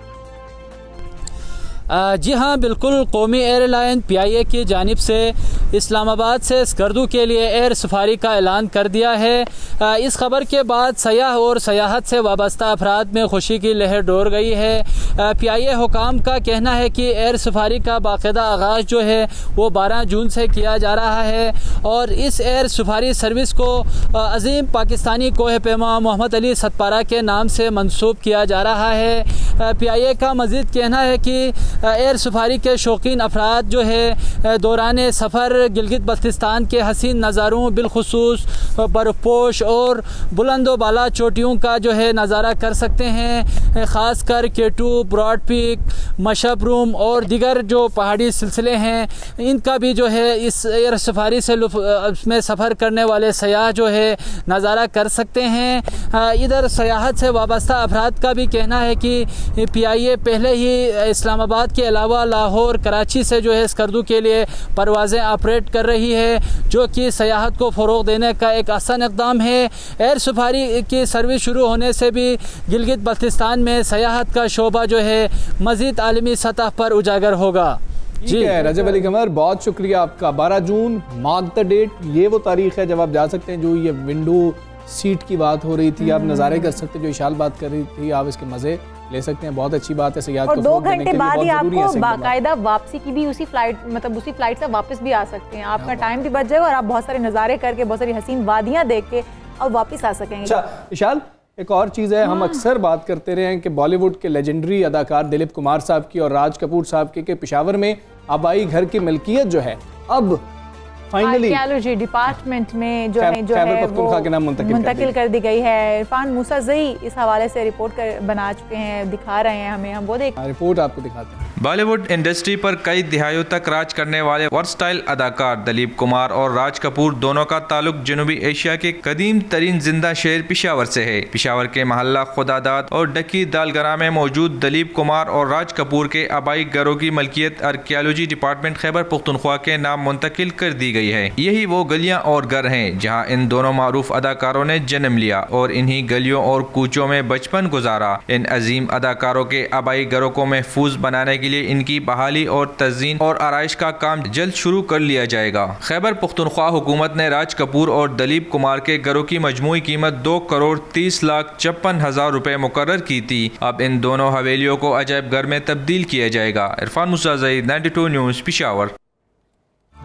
जी हाँ, बिल्कुल। कौमी एयरलाइन पी आई ए की जानिब से इस्लामाबाद से स्कर्दू के लिए एयर सफारी का ऐलान कर दिया है। इस खबर के बाद सयाह और सयाहत से वाबस्ता अफराद में खुशी की लहर डोर गई है। पी आई ए हुकाम का कहना है कि एयर सफारी का बाकायदा आगाज़ जो है वो बारह जून से किया जा रहा है और इस एयर सफारी सर्विस को अजीम पाकिस्तानी कोह पैमा मोहम्मद अली सतपारा के नाम से मंसूब किया जा रहा है। पी आई ए का मज़ीद कहना है कि एयर सफारी के शौकीन अफराद जो है दौरान सफ़र गिलगित बल्तिस्तान के हसीन नज़ारों, बिलखुसूस बर्फपोश और बुलंदो बाला चोटियों का जो है नज़ारा कर सकते हैं। ख़ास कर केटू, ब्रॉड पीक, मशबरूम और दिगर जो पहाड़ी सिलसिले हैं इनका भी जो है इस एयर सफारी से में सफ़र करने वाले सयाह जो है नज़ारा कर सकते हैं। इधर सयाहत से वाबस्ता अफराद का भी कहना है कि पी आई ए पहले ही इस्लामाबाद के अलावा लाहौर, कराची से जो है स्कर्दू के लिए परवाज़ें ऑपरेट कर रही है, जो कि सयाहत को फ़रोग़ देने का एक आसान इक़दाम है। एयर सफारी की सर्विस शुरू होने से भी गिलगित बल्तिस्तान में सयाहत का शोबा जो है मज़ीद आलमी सतह पर उजागर होगा। जी है रजब अली कमर, बहुत शुक्रिया आपका। बारह जून मार्क द डेट, ये वो तारीख है जब आप जा सकते हैं। जो ये विंडो सीट की बात हो रही थी, आप नज़ारे कर सकते हैं, जो इशाल बात कर रही थी, आप इसके मज़े ले सकते हैं। बहुत अच्छी बात है। सयाहत और दो घंटे बाद ही आपको बाकायदा वापसी की भी उसी फ्लाइट मतलब उसी फ्लाइट से वापस भी आ सकते हैं। आपका टाइम भी बच जाएगा और आप बहुत सारे नज़ारे करके, बहुत सारी हसीन वादियाँ देख के और वापस आ सकेंगे। अच्छा इशाल, एक और चीज़ है, हम अक्सर बात करते रहे हैं कि बॉलीवुड के लेजेंडरी अदाकार दिलीप कुमार साहब की और राज कपूर साहब की के पेशावर में आबाई घर की मिल्कियत जो है अब फाइनली आर्कियोलॉजी डिपार्टमेंट में जो है जो है वो मुंतकिल कर दी गई है। इरफान मूसा ज़ई इस हवाले से रिपोर्ट कर बना चुके हैं, दिखा रहे हैं हमें, हम वो देख रिपोर्ट आपको दिखाते हैं। बॉलीवुड इंडस्ट्री पर कई दिहाइयों तक राज करने वाले वर्सटाइल अदाकार दिलीप कुमार और राज कपूर दोनों का ताल्लुक जनूबी एशिया के कदीम तरीन जिंदा शहर पिशावर से है। पिशावर के मोहल्ला खुदादाद और डकी दालगरा में मौजूद दिलीप कुमार और राज कपूर के आबाई घरों की मलकियत आर्कियोलॉजी डिपार्टमेंट खैबर पुख्तनख्वा के नाम मुंतकिल कर दी गई है। यही वो गलियां और घर हैं जहां इन दोनों मारूफ अदाकारों ने जन्म लिया और इन्हीं गलियों और कूचों में बचपन गुजारा। इन अजीम अदाकारों के आबाई घरों को महफूज बनाने के लिए इनकी बहाली और तज़ीन और आराइश का काम जल्द शुरू कर लिया जाएगा। खैबर पुख्तनख्वा हुकूमत ने राज कपूर और दिलीप कुमार के घरों की मजमूई कीमत दो करोड़ तीस लाख छप्पन हजार रुपए मुकर्रर की थी। अब इन दोनों हवेलियों को अजायब घर में तब्दील किया जाएगा। Irfan Musa Zai, ninety two news, Peshawar.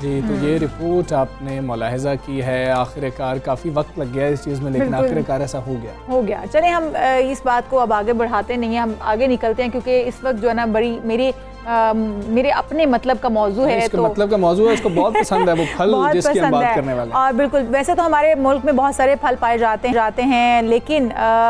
जी, तो ये रिपोर्ट आपने मुलाहिजा की है, आखिरकार काफ़ी वक्त लग गया इस चीज़ में, लेकिन आखिरकार ऐसा हो गया हो गया चले हम इस बात को अब आगे बढ़ाते नहीं हैं, हम आगे निकलते हैं क्योंकि इस वक्त जो है ना बड़ी मेरी आ, मेरे अपने मतलब का मौजू है, तो मतलब का मौजू है, उसको बहुत पसंद है वो फल जिसकी हम बात करने वाले हैं। और बिल्कुल, वैसे तो हमारे मुल्क में बहुत सारे फल पाए जाते हैं जाते हैं लेकिन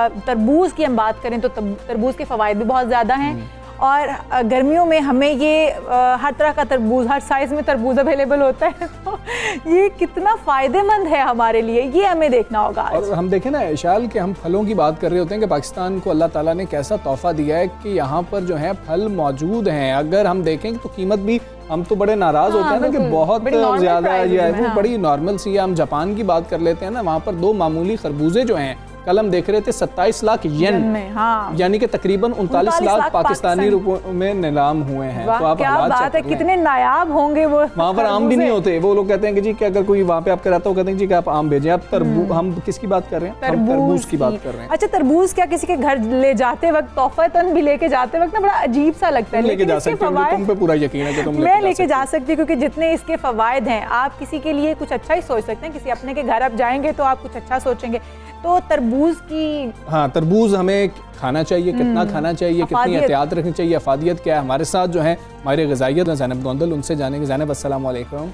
तरबूज की हम बात करें तो तरबूज के फ़वाइद भी बहुत ज़्यादा हैं और गर्मियों में हमें ये आ, हर तरह का तरबूज, हर साइज़ में तरबूज अवेलेबल होता है, तो ये कितना फ़ायदेमंद है हमारे लिए, ये हमें देखना होगा। और हम देखें ना इशाल कि हम फलों की बात कर रहे होते हैं कि पाकिस्तान को अल्लाह ताला ने कैसा तोहफ़ा दिया है कि यहाँ पर जो है फल मौजूद हैं। अगर हम देखें तो कीमत भी, हम तो बड़े नाराज़ होते हैं ना कि बहुत ज़्यादा ये वो बड़ी नॉर्मल सी है। हम जापान की बात कर लेते हैं ना, वहाँ पर दो मामूली खरबूजे जो हैं कल हम देख रहे थे सत्ताईस लाख येन, हाँ। यानी कि तकरीबन उनतालीस लाख पाकिस्तानी रुपयों में नीलाम हुए हैं। तो आप क्या बात है, कितने नायाब होंगे वो। वहाँ पर आम भी नहीं होते, वो लोग कहते हैं कि जी कि अगर कोई वहाँ पे आप कराता हो कहते हैं जी कि आप आम भेजें। आप तरबूज, हम किसकी बात कर रहे हैं? हम तरबूज की बात कर रहे हैं। अच्छा, तरबूज क्या किसी के घर ले जाते वक्त, तोहफतन भी लेके जाते वक्त ना बड़ा अजीब सा लगता है, लेके जा सकते हैं, तुम पे पूरा यकीन है कि तुम मैं लेके जा सकती हूँ क्योंकि जितने इसके फवायद हैं, आप किसी के लिए कुछ अच्छा ही सोच सकते हैं, किसी अपने के घर आप जाएंगे तो आप कुछ अच्छा सोचेंगे। तो तरबूज की, हाँ, तरबूज हमें खाना चाहिए, कितना खाना चाहिए, कितनी एहतियात रखनी चाहिए, अफादियत क्या है। हमारे साथ जो है हमारे ग़िज़ाइयत ज़ैनब गोंदल, उनसे जानेंगे। ज़ैनब अस्सलाम वालेकुम।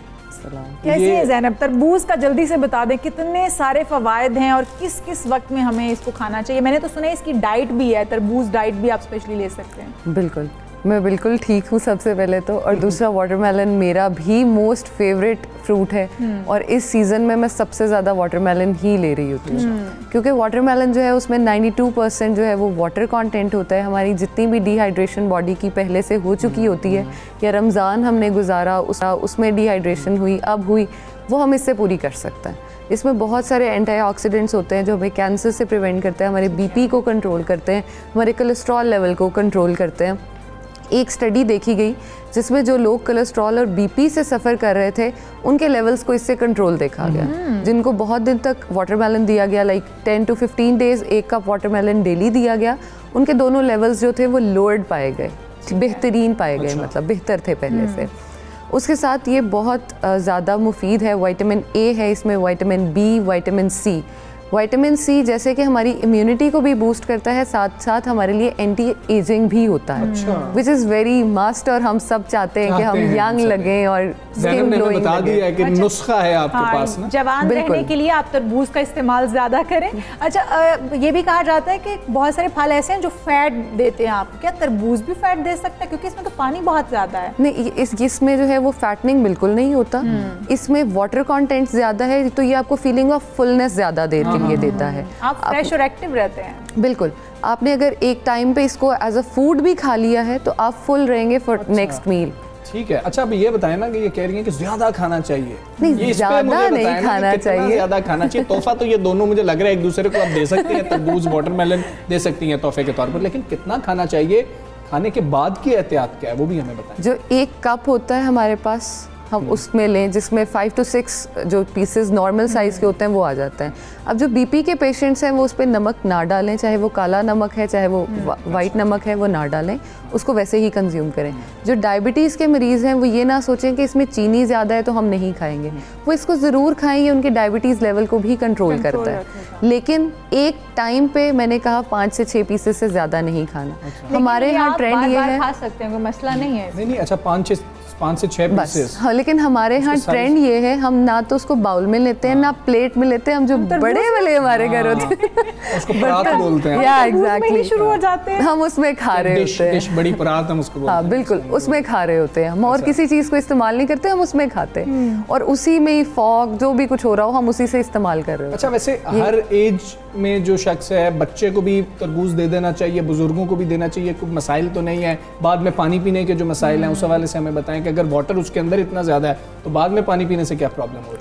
कैसी है ज़ैनब? तरबूज का जल्दी से बता दें, कितने सारे फ़वायद हैं और किस किस वक्त में हमें इसको खाना चाहिए। मैंने तो सुना है इसकी डाइट भी है, तरबूज डाइट भी आप स्पेशली ले सकते हैं। बिल्कुल, मैं बिल्कुल ठीक हूँ सबसे पहले तो, और दूसरा वाटरमेलन मेरा भी मोस्ट फेवरेट फ्रूट है और इस सीज़न में मैं सबसे ज़्यादा वाटरमेलन ही ले रही होती हूँ क्योंकि वाटरमेलन जो है उसमें बानवे परसेंट जो है वो वाटर कंटेंट होता है। हमारी जितनी भी डिहाइड्रेशन बॉडी की पहले से हो चुकी होती है या रमज़ान हमने गुजारा उस उसमें डिहाइड्रेशन हुई, अब हुई, वो हम इससे पूरी कर सकते हैं। इसमें बहुत सारे एंटीऑक्सीडेंट्स होते हैं जो हमें कैंसर से प्रिवेंट करते हैं, हमारे बीपी को कंट्रोल करते हैं, हमारे कोलेस्ट्रॉल लेवल को कंट्रोल करते हैं। एक स्टडी देखी गई जिसमें जो लोग कोलेस्ट्रॉल और बीपी से सफ़र कर रहे थे उनके लेवल्स को इससे कंट्रोल देखा गया। जिनको बहुत दिन तक वाटरमेलन दिया गया, like ten to fifteen days एक कप वाटरमेलन डेली दिया गया, उनके दोनों लेवल्स जो थे वो लोअर्ड पाए गए, बेहतरीन पाए गए, मतलब बेहतर थे पहले से। उसके साथ ये बहुत ज़्यादा मुफीद है, विटामिन ए है इसमें, vitamin B, vitamin C. Vitamin C जैसे कि हमारी इम्यूनिटी को भी बूस्ट करता है, साथ साथ हमारे लिए एंटी एजिंग भी होता है, विच इज़ वेरी मस्ट। और हम सब चाहते हैं कि हम यंग लगें और स्किन ग्लोइंग बता दिया है कि अच्छा, नुस्खा है आपके हाँ, पास ना, जवान रहने के लिए आप तरबूज का इस्तेमाल ज़्यादा करें। अच्छा, ये भी कहा जाता है कि बहुत सारे फल ऐसे हैं जो फैट देते हैं आपको, क्या तरबूज भी फैट दे सकता है क्योंकि इसमें तो पानी बहुत ज़्यादा है? नहीं, इस इसमें जो है वो फैटनिंग बिल्कुल नहीं होता, इसमें वाटर कॉन्टेंट ज़्यादा है, तो ये आपको फीलिंग ऑफ फुलनेस ज़्यादा देर के लिए देता है। आप फ्रेश और एक्टिव रहते हैं। बिल्कुल, आपने अगर एक टाइम पे इसको एज अ फूड भी खा लिया है तो आप फुल रहेंगे फॉर नेक्स्ट मील। ठीक है। अच्छा, अब ये बताएं ना कि ये कह रही हैं कि ज्यादा खाना चाहिए, नहीं ज्यादा नहीं खाना चाहिए, ज्यादा खाना चाहिए। तोहफा तो ये दोनों मुझे लग रहा है एक दूसरे को आप दे सकते हैं, तरबूज वाटरमेलन दे सकती हैं तोहफे के तौर पर, लेकिन कितना खाना चाहिए, खाने के बाद की एहतियात क्या है वो भी हमें बताएं। जो एक कप होता है हमारे पास हम उसमें लें, जिसमें फाइव टू सिक्स जो पीसेस नॉर्मल साइज़ के होते हैं वो आ जाते हैं। अब जो बीपी के पेशेंट्स हैं वो उस पर नमक ना डालें, चाहे वो काला नमक है चाहे वो वाइट नमक है, वो ना डालें, उसको वैसे ही कंज्यूम करें। जो डायबिटीज़ के मरीज़ हैं वो ये ना सोचें कि इसमें चीनी ज़्यादा है तो हम नहीं खाएंगे, वो इसको ज़रूर खाएं, ये उनके डायबिटीज़ लेवल को भी कंट्रोल करता है। लेकिन एक टाइम पे मैंने कहा पाँच से छः पीसेस से ज़्यादा नहीं खाना। हमारे यहाँ ट्रेंड ये है, खा सकते हैं, कोई मसला नहीं है। नहीं नहीं, अच्छा पाँच छः पाँच से छः पीसेस, हाँ, लेकिन हमारे यहाँ ट्रेंड ये है हम ना तो उसको बाउल में लेते हैं ना प्लेट में लेते हैं, हम जो बड़े वाले हमारे घर होते हैं उसको परात बोलते हैं, या एग्जैक्टली शुरू हो जाते हैं, हम उसमें खा रहे होते हैं, बड़ी परात हम उसको बोलते हैं। हाँ बिल्कुल, उसमें खा रहे होते हैं हम, और किसी चीज़ को इस्तेमाल नहीं करते, हम उसमें खाते हैं और उसी में ही फॉग जो भी कुछ हो रहा हो हम उसी से इस्तेमाल कर रहे हो। अच्छा, वैसे हर एज में जो शख्स है, बच्चे को भी तरबूज दे देना चाहिए, बुजुर्गों को भी देना चाहिए, कोई मसाइल तो नहीं है? बाद में पानी पीने के जो मसाइल हैं उस हवाले से हमें बताएं कि अगर वाटर उसके अंदर इतना ज़्यादा है तो बाद में पानी पीने से क्या प्रॉब्लम हो रही है?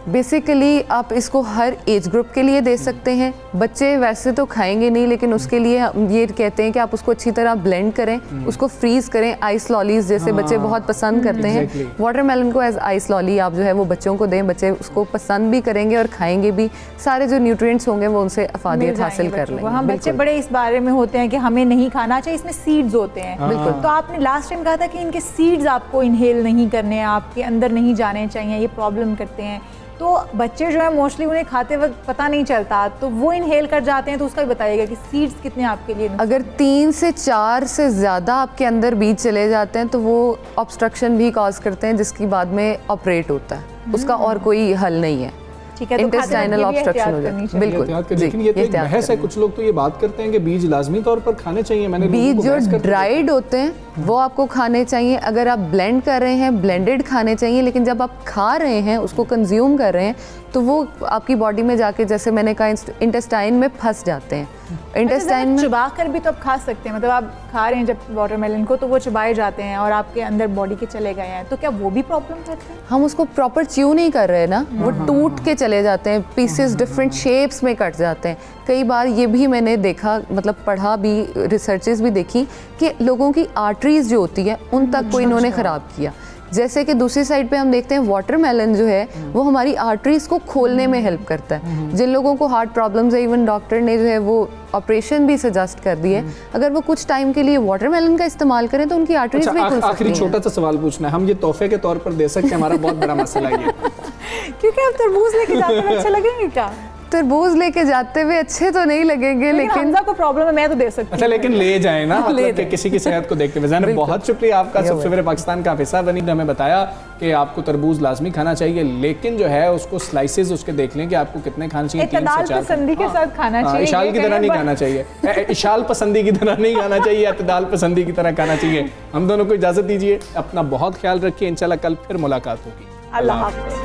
बेसिकली आप इसको हर एज ग्रुप के लिए दे सकते हैं। बच्चे वैसे तो खाएंगे नहीं, लेकिन उसके लिए हम ये कहते हैं कि आप उसको अच्छी तरह ब्लेंड करें, उसको फ्रीज करें। आइस लॉलीज जैसे हाँ, बच्चे बहुत पसंद करते exactly. हैं, वाटरमेलन को एज आइस लॉली आप जो है वो बच्चों को दें, बच्चे उसको पसंद भी करेंगे और खाएंगे भी। सारे जो न्यूट्रिएंट्स होंगे वो उनसे अफादियत हासिल कर लेंगे। हम बच्चे बड़े इस बारे में होते हैं कि हमें नहीं खाना चाहिए, इसमें सीड्स होते हैं। बिल्कुल। तो आपने लास्ट टाइम कहा था कि इनके सीड्स आपको इनहेल नहीं करने, आपके अंदर नहीं जाने चाहिए, ये प्रॉब्लम करते हैं। तो बच्चे जो है मोस्टली उन्हें खाते वक्त पता नहीं चलता, तो वो इनहेल कर जाते हैं, तो उसका भी बताइएगा कि सीड्स कितने आपके लिए। अगर तीन से चार से ज़्यादा आपके अंदर बीज चले जाते हैं तो वो ऑब्स्ट्रक्शन भी कॉज करते हैं, जिसकी बाद में ऑपरेट होता है। उसका और कोई हल नहीं है। इंटेस्टाइनल ऑब्स्ट्रक्शन हो जाता है। बिल्कुल। लेकिन ये तो एक बहस है, कुछ लोग तो ये बात करते हैं कि बीज लाजमी तौर पर खाने चाहिए। मैंने बीज जो ड्राइड होते हैं वो आपको खाने चाहिए। अगर आप ब्लेंड कर रहे हैं, ब्लेंडेड खाने चाहिए, लेकिन जब आप खा रहे हैं, उसको कंज्यूम कर रहे हैं, तो वो आपकी बॉडी में जाके, जैसे मैंने कहा, इंटेस्टाइन में फंस जाते हैं। इंटेस्टाइन में चबा कर भी तो आप खा सकते हैं, मतलब आप खा रहे हैं जब वाटरमेलन को, तो वो चबाए जाते हैं और आपके अंदर बॉडी के चले गए हैं, तो क्या वो भी प्रॉब्लम करते हैं? हम उसको प्रॉपर च्यू नहीं कर रहे ना, वो टूट के चले जाते हैं, पीसेस डिफरेंट शेप्स में कट जाते हैं। कई बार ये भी मैंने देखा, मतलब पढ़ा भी, रिसर्चेस भी देखी कि लोगों की आर्टरीज जो होती है उन तक को इन्होंने ख़राब किया। जैसे कि दूसरी साइड पे हम देखते हैं वाटरमेलन जो है वो हमारी आर्टरीज को खोलने में हेल्प करता है। जिन लोगों को हार्ट प्रॉब्लम्स है, इवन डॉक्टर ने जो है वो ऑपरेशन भी सजेस्ट कर दिए, अगर वो कुछ टाइम के लिए वाटरमेलन का इस्तेमाल करें तो उनकी आर्टरीज भी खुल सकती हैं। आखिरी छोटा सा सवाल पूछना है, हम ये तोहफे के तौर पर दे सकते हैं? हमारा बहुत बड़ा मसला ये क्योंकि आप तरबूज लेके जाते हैं, अच्छे लगेंगे क्या? तरबूज लेके जाते हुए अच्छे तो नहीं लगेंगे, लेकिन, लेकिन हमजा को प्रॉब्लम है, मैं तो दे सकती हूं। अच्छा, लेकिन ले जाए ना, मतलब कि किसी की सेहत को देखते हुए। ज़ैनब, बहुत शुक्रिया आपका, सबसे पहले पाकिस्तान का हिस्सा बनी, हमें बताया कि आपको तरबूज लाजमी खाना चाहिए, लेकिन जो है उसको स्लाइसेस उसके देख लें कि आपको कितने खाने चाहिए। तीन से चार पसंदी के साथ खाना चाहिए, इशाल की तरह नहीं खाना चाहिए, इशाल पसंदी की तरह नहीं खाना चाहिए, अतदाल पसंदी की तरह खाना चाहिए। हम दोनों को इजाज़त दीजिए, अपना बहुत ख्याल रखिए, इंशाल्लाह कल फिर मुलाकात होगी। अल्लाह हाफ़िज़।